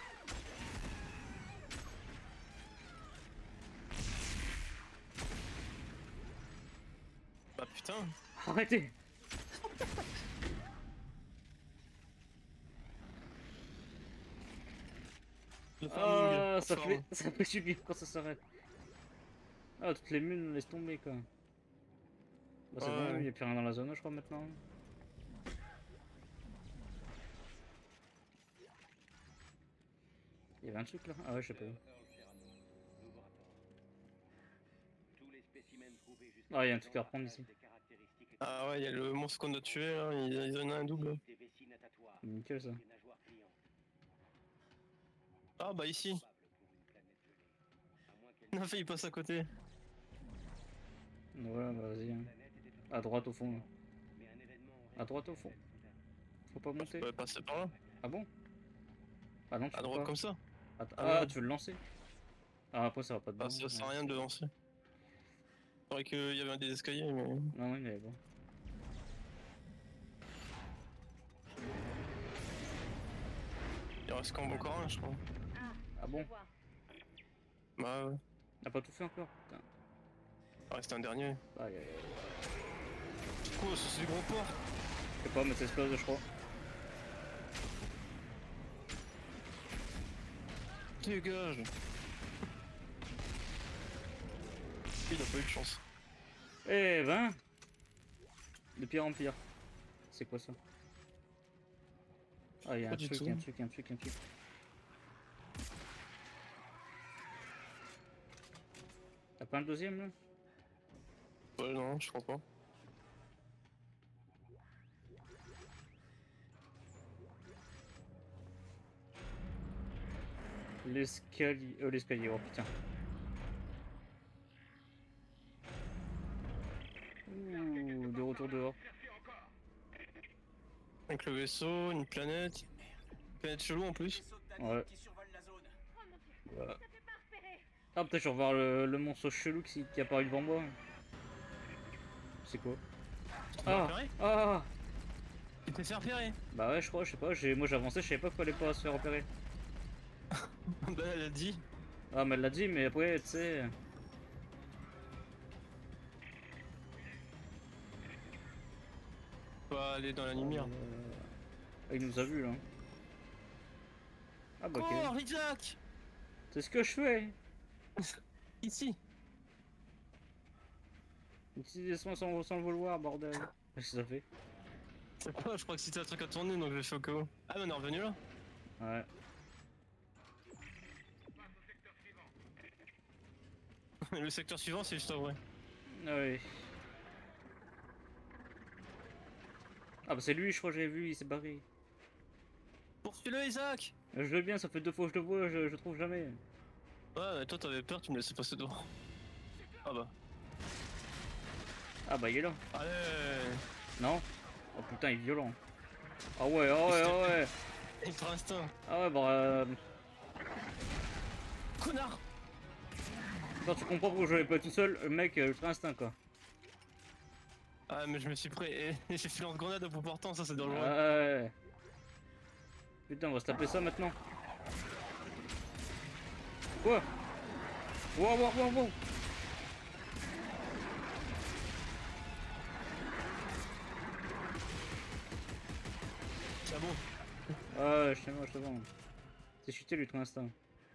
Speaker 3: Bah putain.
Speaker 2: Arrêtez. Ah, ça fait subir quand ça s'arrête. Ah, toutes les mules, laisse tomber quoi. Bah, c'est bon, il n'y a plus rien dans la zone, je crois maintenant. Il y avait un truc là? Ah ouais, je sais pas. Ah, il y a un truc à reprendre ici.
Speaker 3: Ah ouais, il y a le monstre qu'on a tué là, il en a un double.
Speaker 2: Nickel ça.
Speaker 3: Ah bah ici. On a failli passer à côté.
Speaker 2: Ouais, bah vas-y. Hein. À droite au fond. Là. À droite au fond. Faut pas monter.
Speaker 3: Ouais, passer par là.
Speaker 2: Ah bon? Ah non, tu
Speaker 3: à
Speaker 2: peux
Speaker 3: droite
Speaker 2: pas.
Speaker 3: comme ça.
Speaker 2: Ah, tu veux le lancer? Ah, après, ça va pas dedans.
Speaker 3: Ah, ça sert à rien de lancer. C'est vrai qu'il y avait des escaliers, mais.
Speaker 2: Non, oui, mais bon.
Speaker 3: Il reste encore un, je crois.
Speaker 2: Ah bon?
Speaker 3: Bah ouais.
Speaker 2: T'as pas tout fait encore? Putain.
Speaker 3: Il reste un dernier.
Speaker 2: Aïe aïe aïe.
Speaker 3: C'est quoi, ça c'est du gros porc?
Speaker 2: Je sais pas, mais ça explose, je crois.
Speaker 3: Dégage. Il a pas eu de chance.
Speaker 2: Eh ben! De pire en pire. C'est quoi ça? Ah, y'a un
Speaker 3: Pas du
Speaker 2: truc,
Speaker 3: tout.
Speaker 2: y'a un truc, y'a un truc, y'a un truc. T'as pas un deuxième là?
Speaker 3: Ouais, non, je crois pas.
Speaker 2: L'escalier, oh putain. Ouh, de retour dehors.
Speaker 3: Avec le vaisseau, une planète. Une planète chelou en plus.
Speaker 2: Ouais.
Speaker 4: Qui survolent la zone.
Speaker 2: Voilà. Ah, peut-être je vais revoir le monstre chelou qui est apparu devant moi. C'est quoi? Ah! Ah!
Speaker 3: Tu t'es fait repérer?
Speaker 2: Bah ouais, je crois, je sais pas, moi j'avançais, je savais pas qu'il fallait pas se faire repérer.
Speaker 3: Bah elle a dit.
Speaker 2: Ah, mais elle l'a dit, mais après, tu sais.
Speaker 3: Pas aller dans la lumière.
Speaker 2: Ah, il nous a vu là. Ah bah ok.
Speaker 3: Oh, Jack!
Speaker 2: C'est ce que je fais.
Speaker 3: Ici.
Speaker 2: Utilisez-moi sans le vouloir, bordel. Qu'est-ce que ça fait?
Speaker 3: C'est pas, je crois que c'était un truc à tourner donc je fais au cas où. Ah, mais on est revenu là?
Speaker 2: Ouais.
Speaker 3: Le secteur suivant, c'est juste en vrai.
Speaker 2: Ah oui. Ah bah c'est lui, je crois que j'ai vu, il s'est barré.
Speaker 3: Poursuis-le, Isaac!
Speaker 2: Je veux bien, ça fait 2 fois que je le vois, je trouve jamais.
Speaker 3: Ouais, mais toi t'avais peur, tu me laissais passer devant. Ah bah.
Speaker 2: Ah bah il est là.
Speaker 3: Allez!
Speaker 2: Non? Oh putain, il est violent. Ah ouais, ah ouais, ah ouais.
Speaker 3: Ultra instinct.
Speaker 2: Ah ouais, bah
Speaker 3: Connard!
Speaker 2: quand tu comprends pourquoi je vais pas tout seul, le mec, ultra instinct quoi.
Speaker 3: Ah, mais je me suis pris. Et j'ai fait lance-grenade au bout portant, ça c'est dangereux.
Speaker 2: Ouais. Putain, on va se taper ça maintenant. Quoi? Wow, wow, wow, wow.
Speaker 3: C'est bon.
Speaker 2: Ah, je sais bon. C'est chuté l'ultra instinct.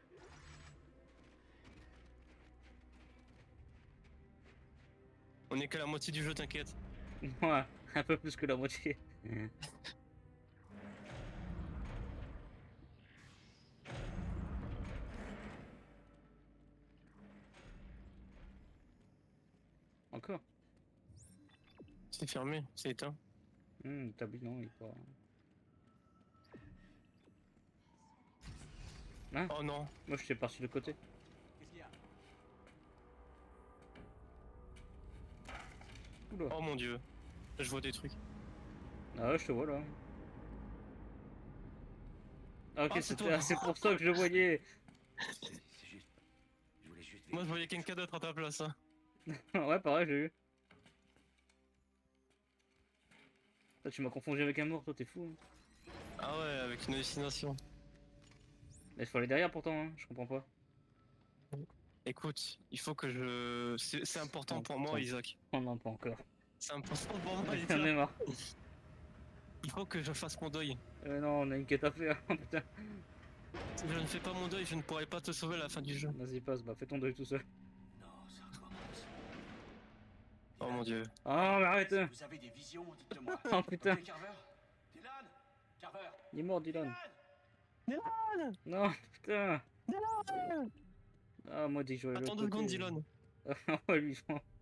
Speaker 3: On est qu'à la moitié du jeu, t'inquiète.
Speaker 2: Ouais, un peu plus que la moitié. Encore?
Speaker 3: C'est fermé, c'est éteint.
Speaker 2: T'as non, il est pas. Hein?
Speaker 3: Oh non.
Speaker 2: Moi je t'ai parti de côté.
Speaker 4: Qu'est-ce qu'il y a?
Speaker 2: Oula.
Speaker 3: Oh mon dieu. Je vois des trucs.
Speaker 2: Ah ouais, je te vois là. Ah ok,
Speaker 3: Ah, c'est
Speaker 2: c'était
Speaker 3: toi.
Speaker 2: c'est pour ça que je le voyais.
Speaker 4: C'est juste. Je voulais juste.
Speaker 3: Moi je voyais quelqu'un d'autre à ta place. Hein.
Speaker 2: Ouais, pareil, j'ai eu. Toi, tu m'as confondu avec un mort, toi, t'es fou. Hein.
Speaker 3: Ah ouais, avec une hallucination.
Speaker 2: Mais il faut aller derrière pourtant, hein. Je comprends pas.
Speaker 3: Écoute, il faut que je. C'est important pour moi, Isaac.
Speaker 2: Oh non, pas encore.
Speaker 3: C'est important pour moi,
Speaker 2: J'en ai
Speaker 3: Isaac.
Speaker 2: marre.
Speaker 3: Il faut que je fasse mon deuil.
Speaker 2: Non, on a une quête à faire, putain.
Speaker 3: Si je ne fais pas mon deuil, je ne pourrai pas te sauver à la fin du jeu.
Speaker 2: Vas-y, passe, bah fais ton deuil tout seul.
Speaker 4: Non, ça recommence.
Speaker 3: Oh mon dieu.
Speaker 2: Ah, mais arrête!
Speaker 4: Si vous avez des visions, dites-le moi.
Speaker 2: Oh putain,
Speaker 4: Ok, Carver? Dylan? Carver?
Speaker 2: il est mort, Dylan.
Speaker 3: Dylan!
Speaker 2: Non, putain.
Speaker 3: Dylan!
Speaker 2: Ah, moi, dis que je vais
Speaker 3: Attends 2 secondes, Dylan.
Speaker 2: Ouais, lui, je pense.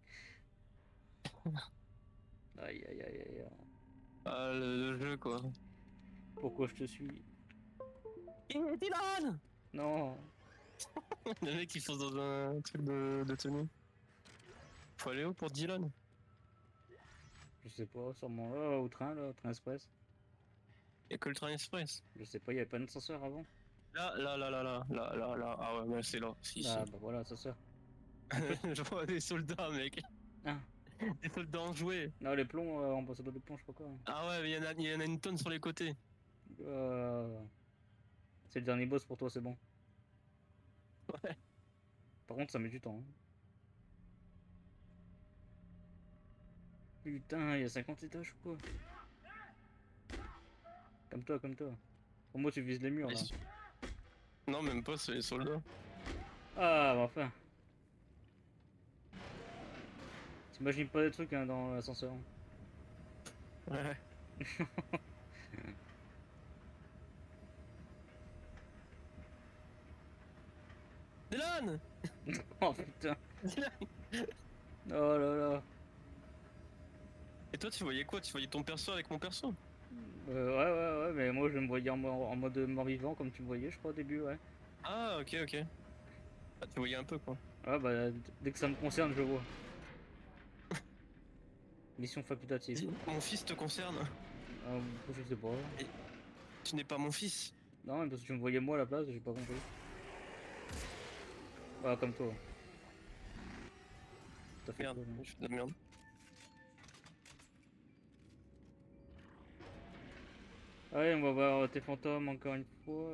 Speaker 2: Aïe, aïe, aïe, aïe.
Speaker 3: Ah, le jeu quoi.
Speaker 2: Pourquoi je te suis?
Speaker 3: Dylan!
Speaker 2: Non.
Speaker 3: Le mec il fonce dans un truc de tenue. Faut aller où pour Dylan?
Speaker 2: Je sais pas, sûrement là, au train express.
Speaker 3: Y'a que le train express.
Speaker 2: Je sais pas, il y avait pas d'ascenseur avant.
Speaker 3: Là. Ah ouais, c'est là. Si,
Speaker 2: Ah bah voilà, ça sert.
Speaker 3: Je vois des soldats, mec.
Speaker 2: Ah.
Speaker 3: Des soldats enjoués.
Speaker 2: Non, les plombs, ambassadeur des plombs, je sais pas quoi.
Speaker 3: Ah ouais, mais il y en a une tonne sur les côtés.
Speaker 2: Euh, C'est le dernier boss pour toi, c'est bon.
Speaker 3: Ouais.
Speaker 2: Par contre, ça met du temps. Hein. Putain, il y a 50 étages ou quoi? Comme toi. Pour moi, tu vises les murs là.
Speaker 3: Non, même pas, c'est les soldats.
Speaker 2: Ah, bah enfin. T'imagines pas des trucs hein, dans l'ascenseur.
Speaker 3: Ouais. Dylan.
Speaker 2: Oh putain.
Speaker 3: Dylan.
Speaker 2: Oh là là.
Speaker 3: Et toi, tu voyais quoi? Tu voyais ton perso avec mon perso?
Speaker 2: Ouais, mais moi je me voyais en mode mort-vivant comme tu me voyais, je crois, au début, ouais.
Speaker 3: Ah, ok. Ah, tu voyais un peu, quoi.
Speaker 2: Ouais, bah dès que ça me concerne, je vois. Mission facultative.
Speaker 3: Mon fils te concerne.
Speaker 2: Je sais pas.
Speaker 3: Tu n'es pas mon fils.
Speaker 2: Non, mais parce que tu me voyais moi à la place, j'ai pas compris. Ah, comme toi. T'as fait
Speaker 3: Merde,
Speaker 2: quoi, hein.
Speaker 3: je fais de la merde.
Speaker 2: Allez, on va voir tes fantômes encore une fois.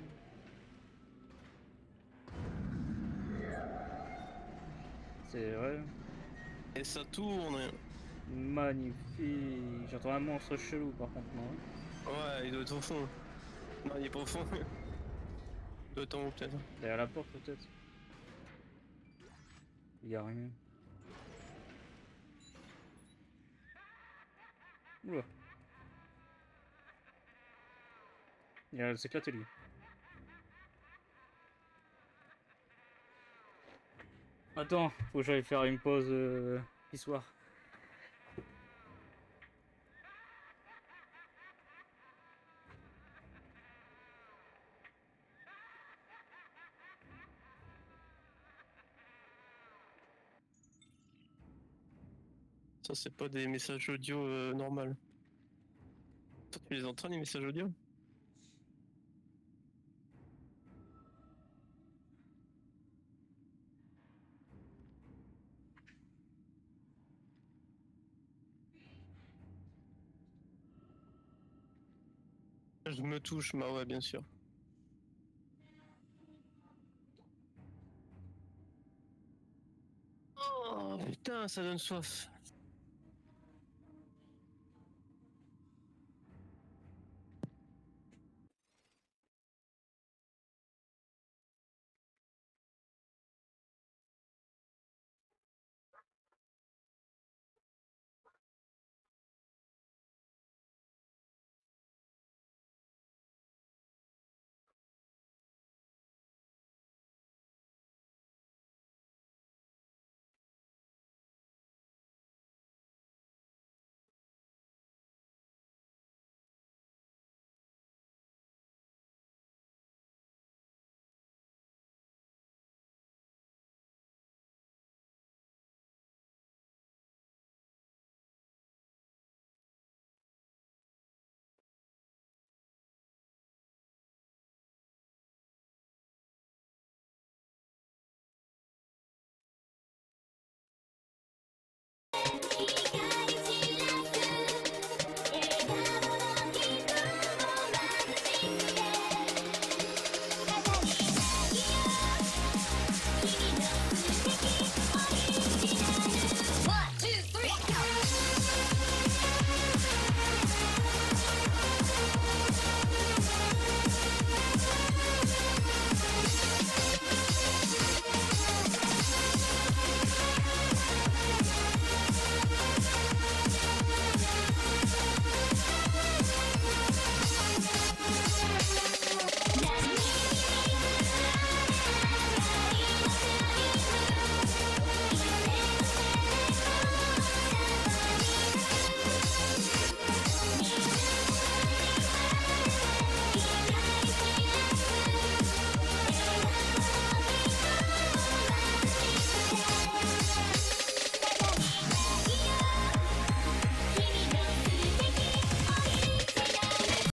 Speaker 2: C'est vrai.
Speaker 3: Et ça tourne.
Speaker 2: Magnifique. J'entends un monstre chelou par contre, non?
Speaker 3: Ouais, il doit être au fond. Non, il est pas au fond. Il doit être en haut, peut-être.
Speaker 2: Derrière la porte peut-être. Il y a rien. Oula. Il a s'éclater lui. Attends, faut que j'aille faire une pause histoire.
Speaker 3: Ça, c'est pas des messages audio normaux. Toi, tu les entends, les messages audio? Je me touche, bah ouais, bien sûr. Oh putain, ça donne soif.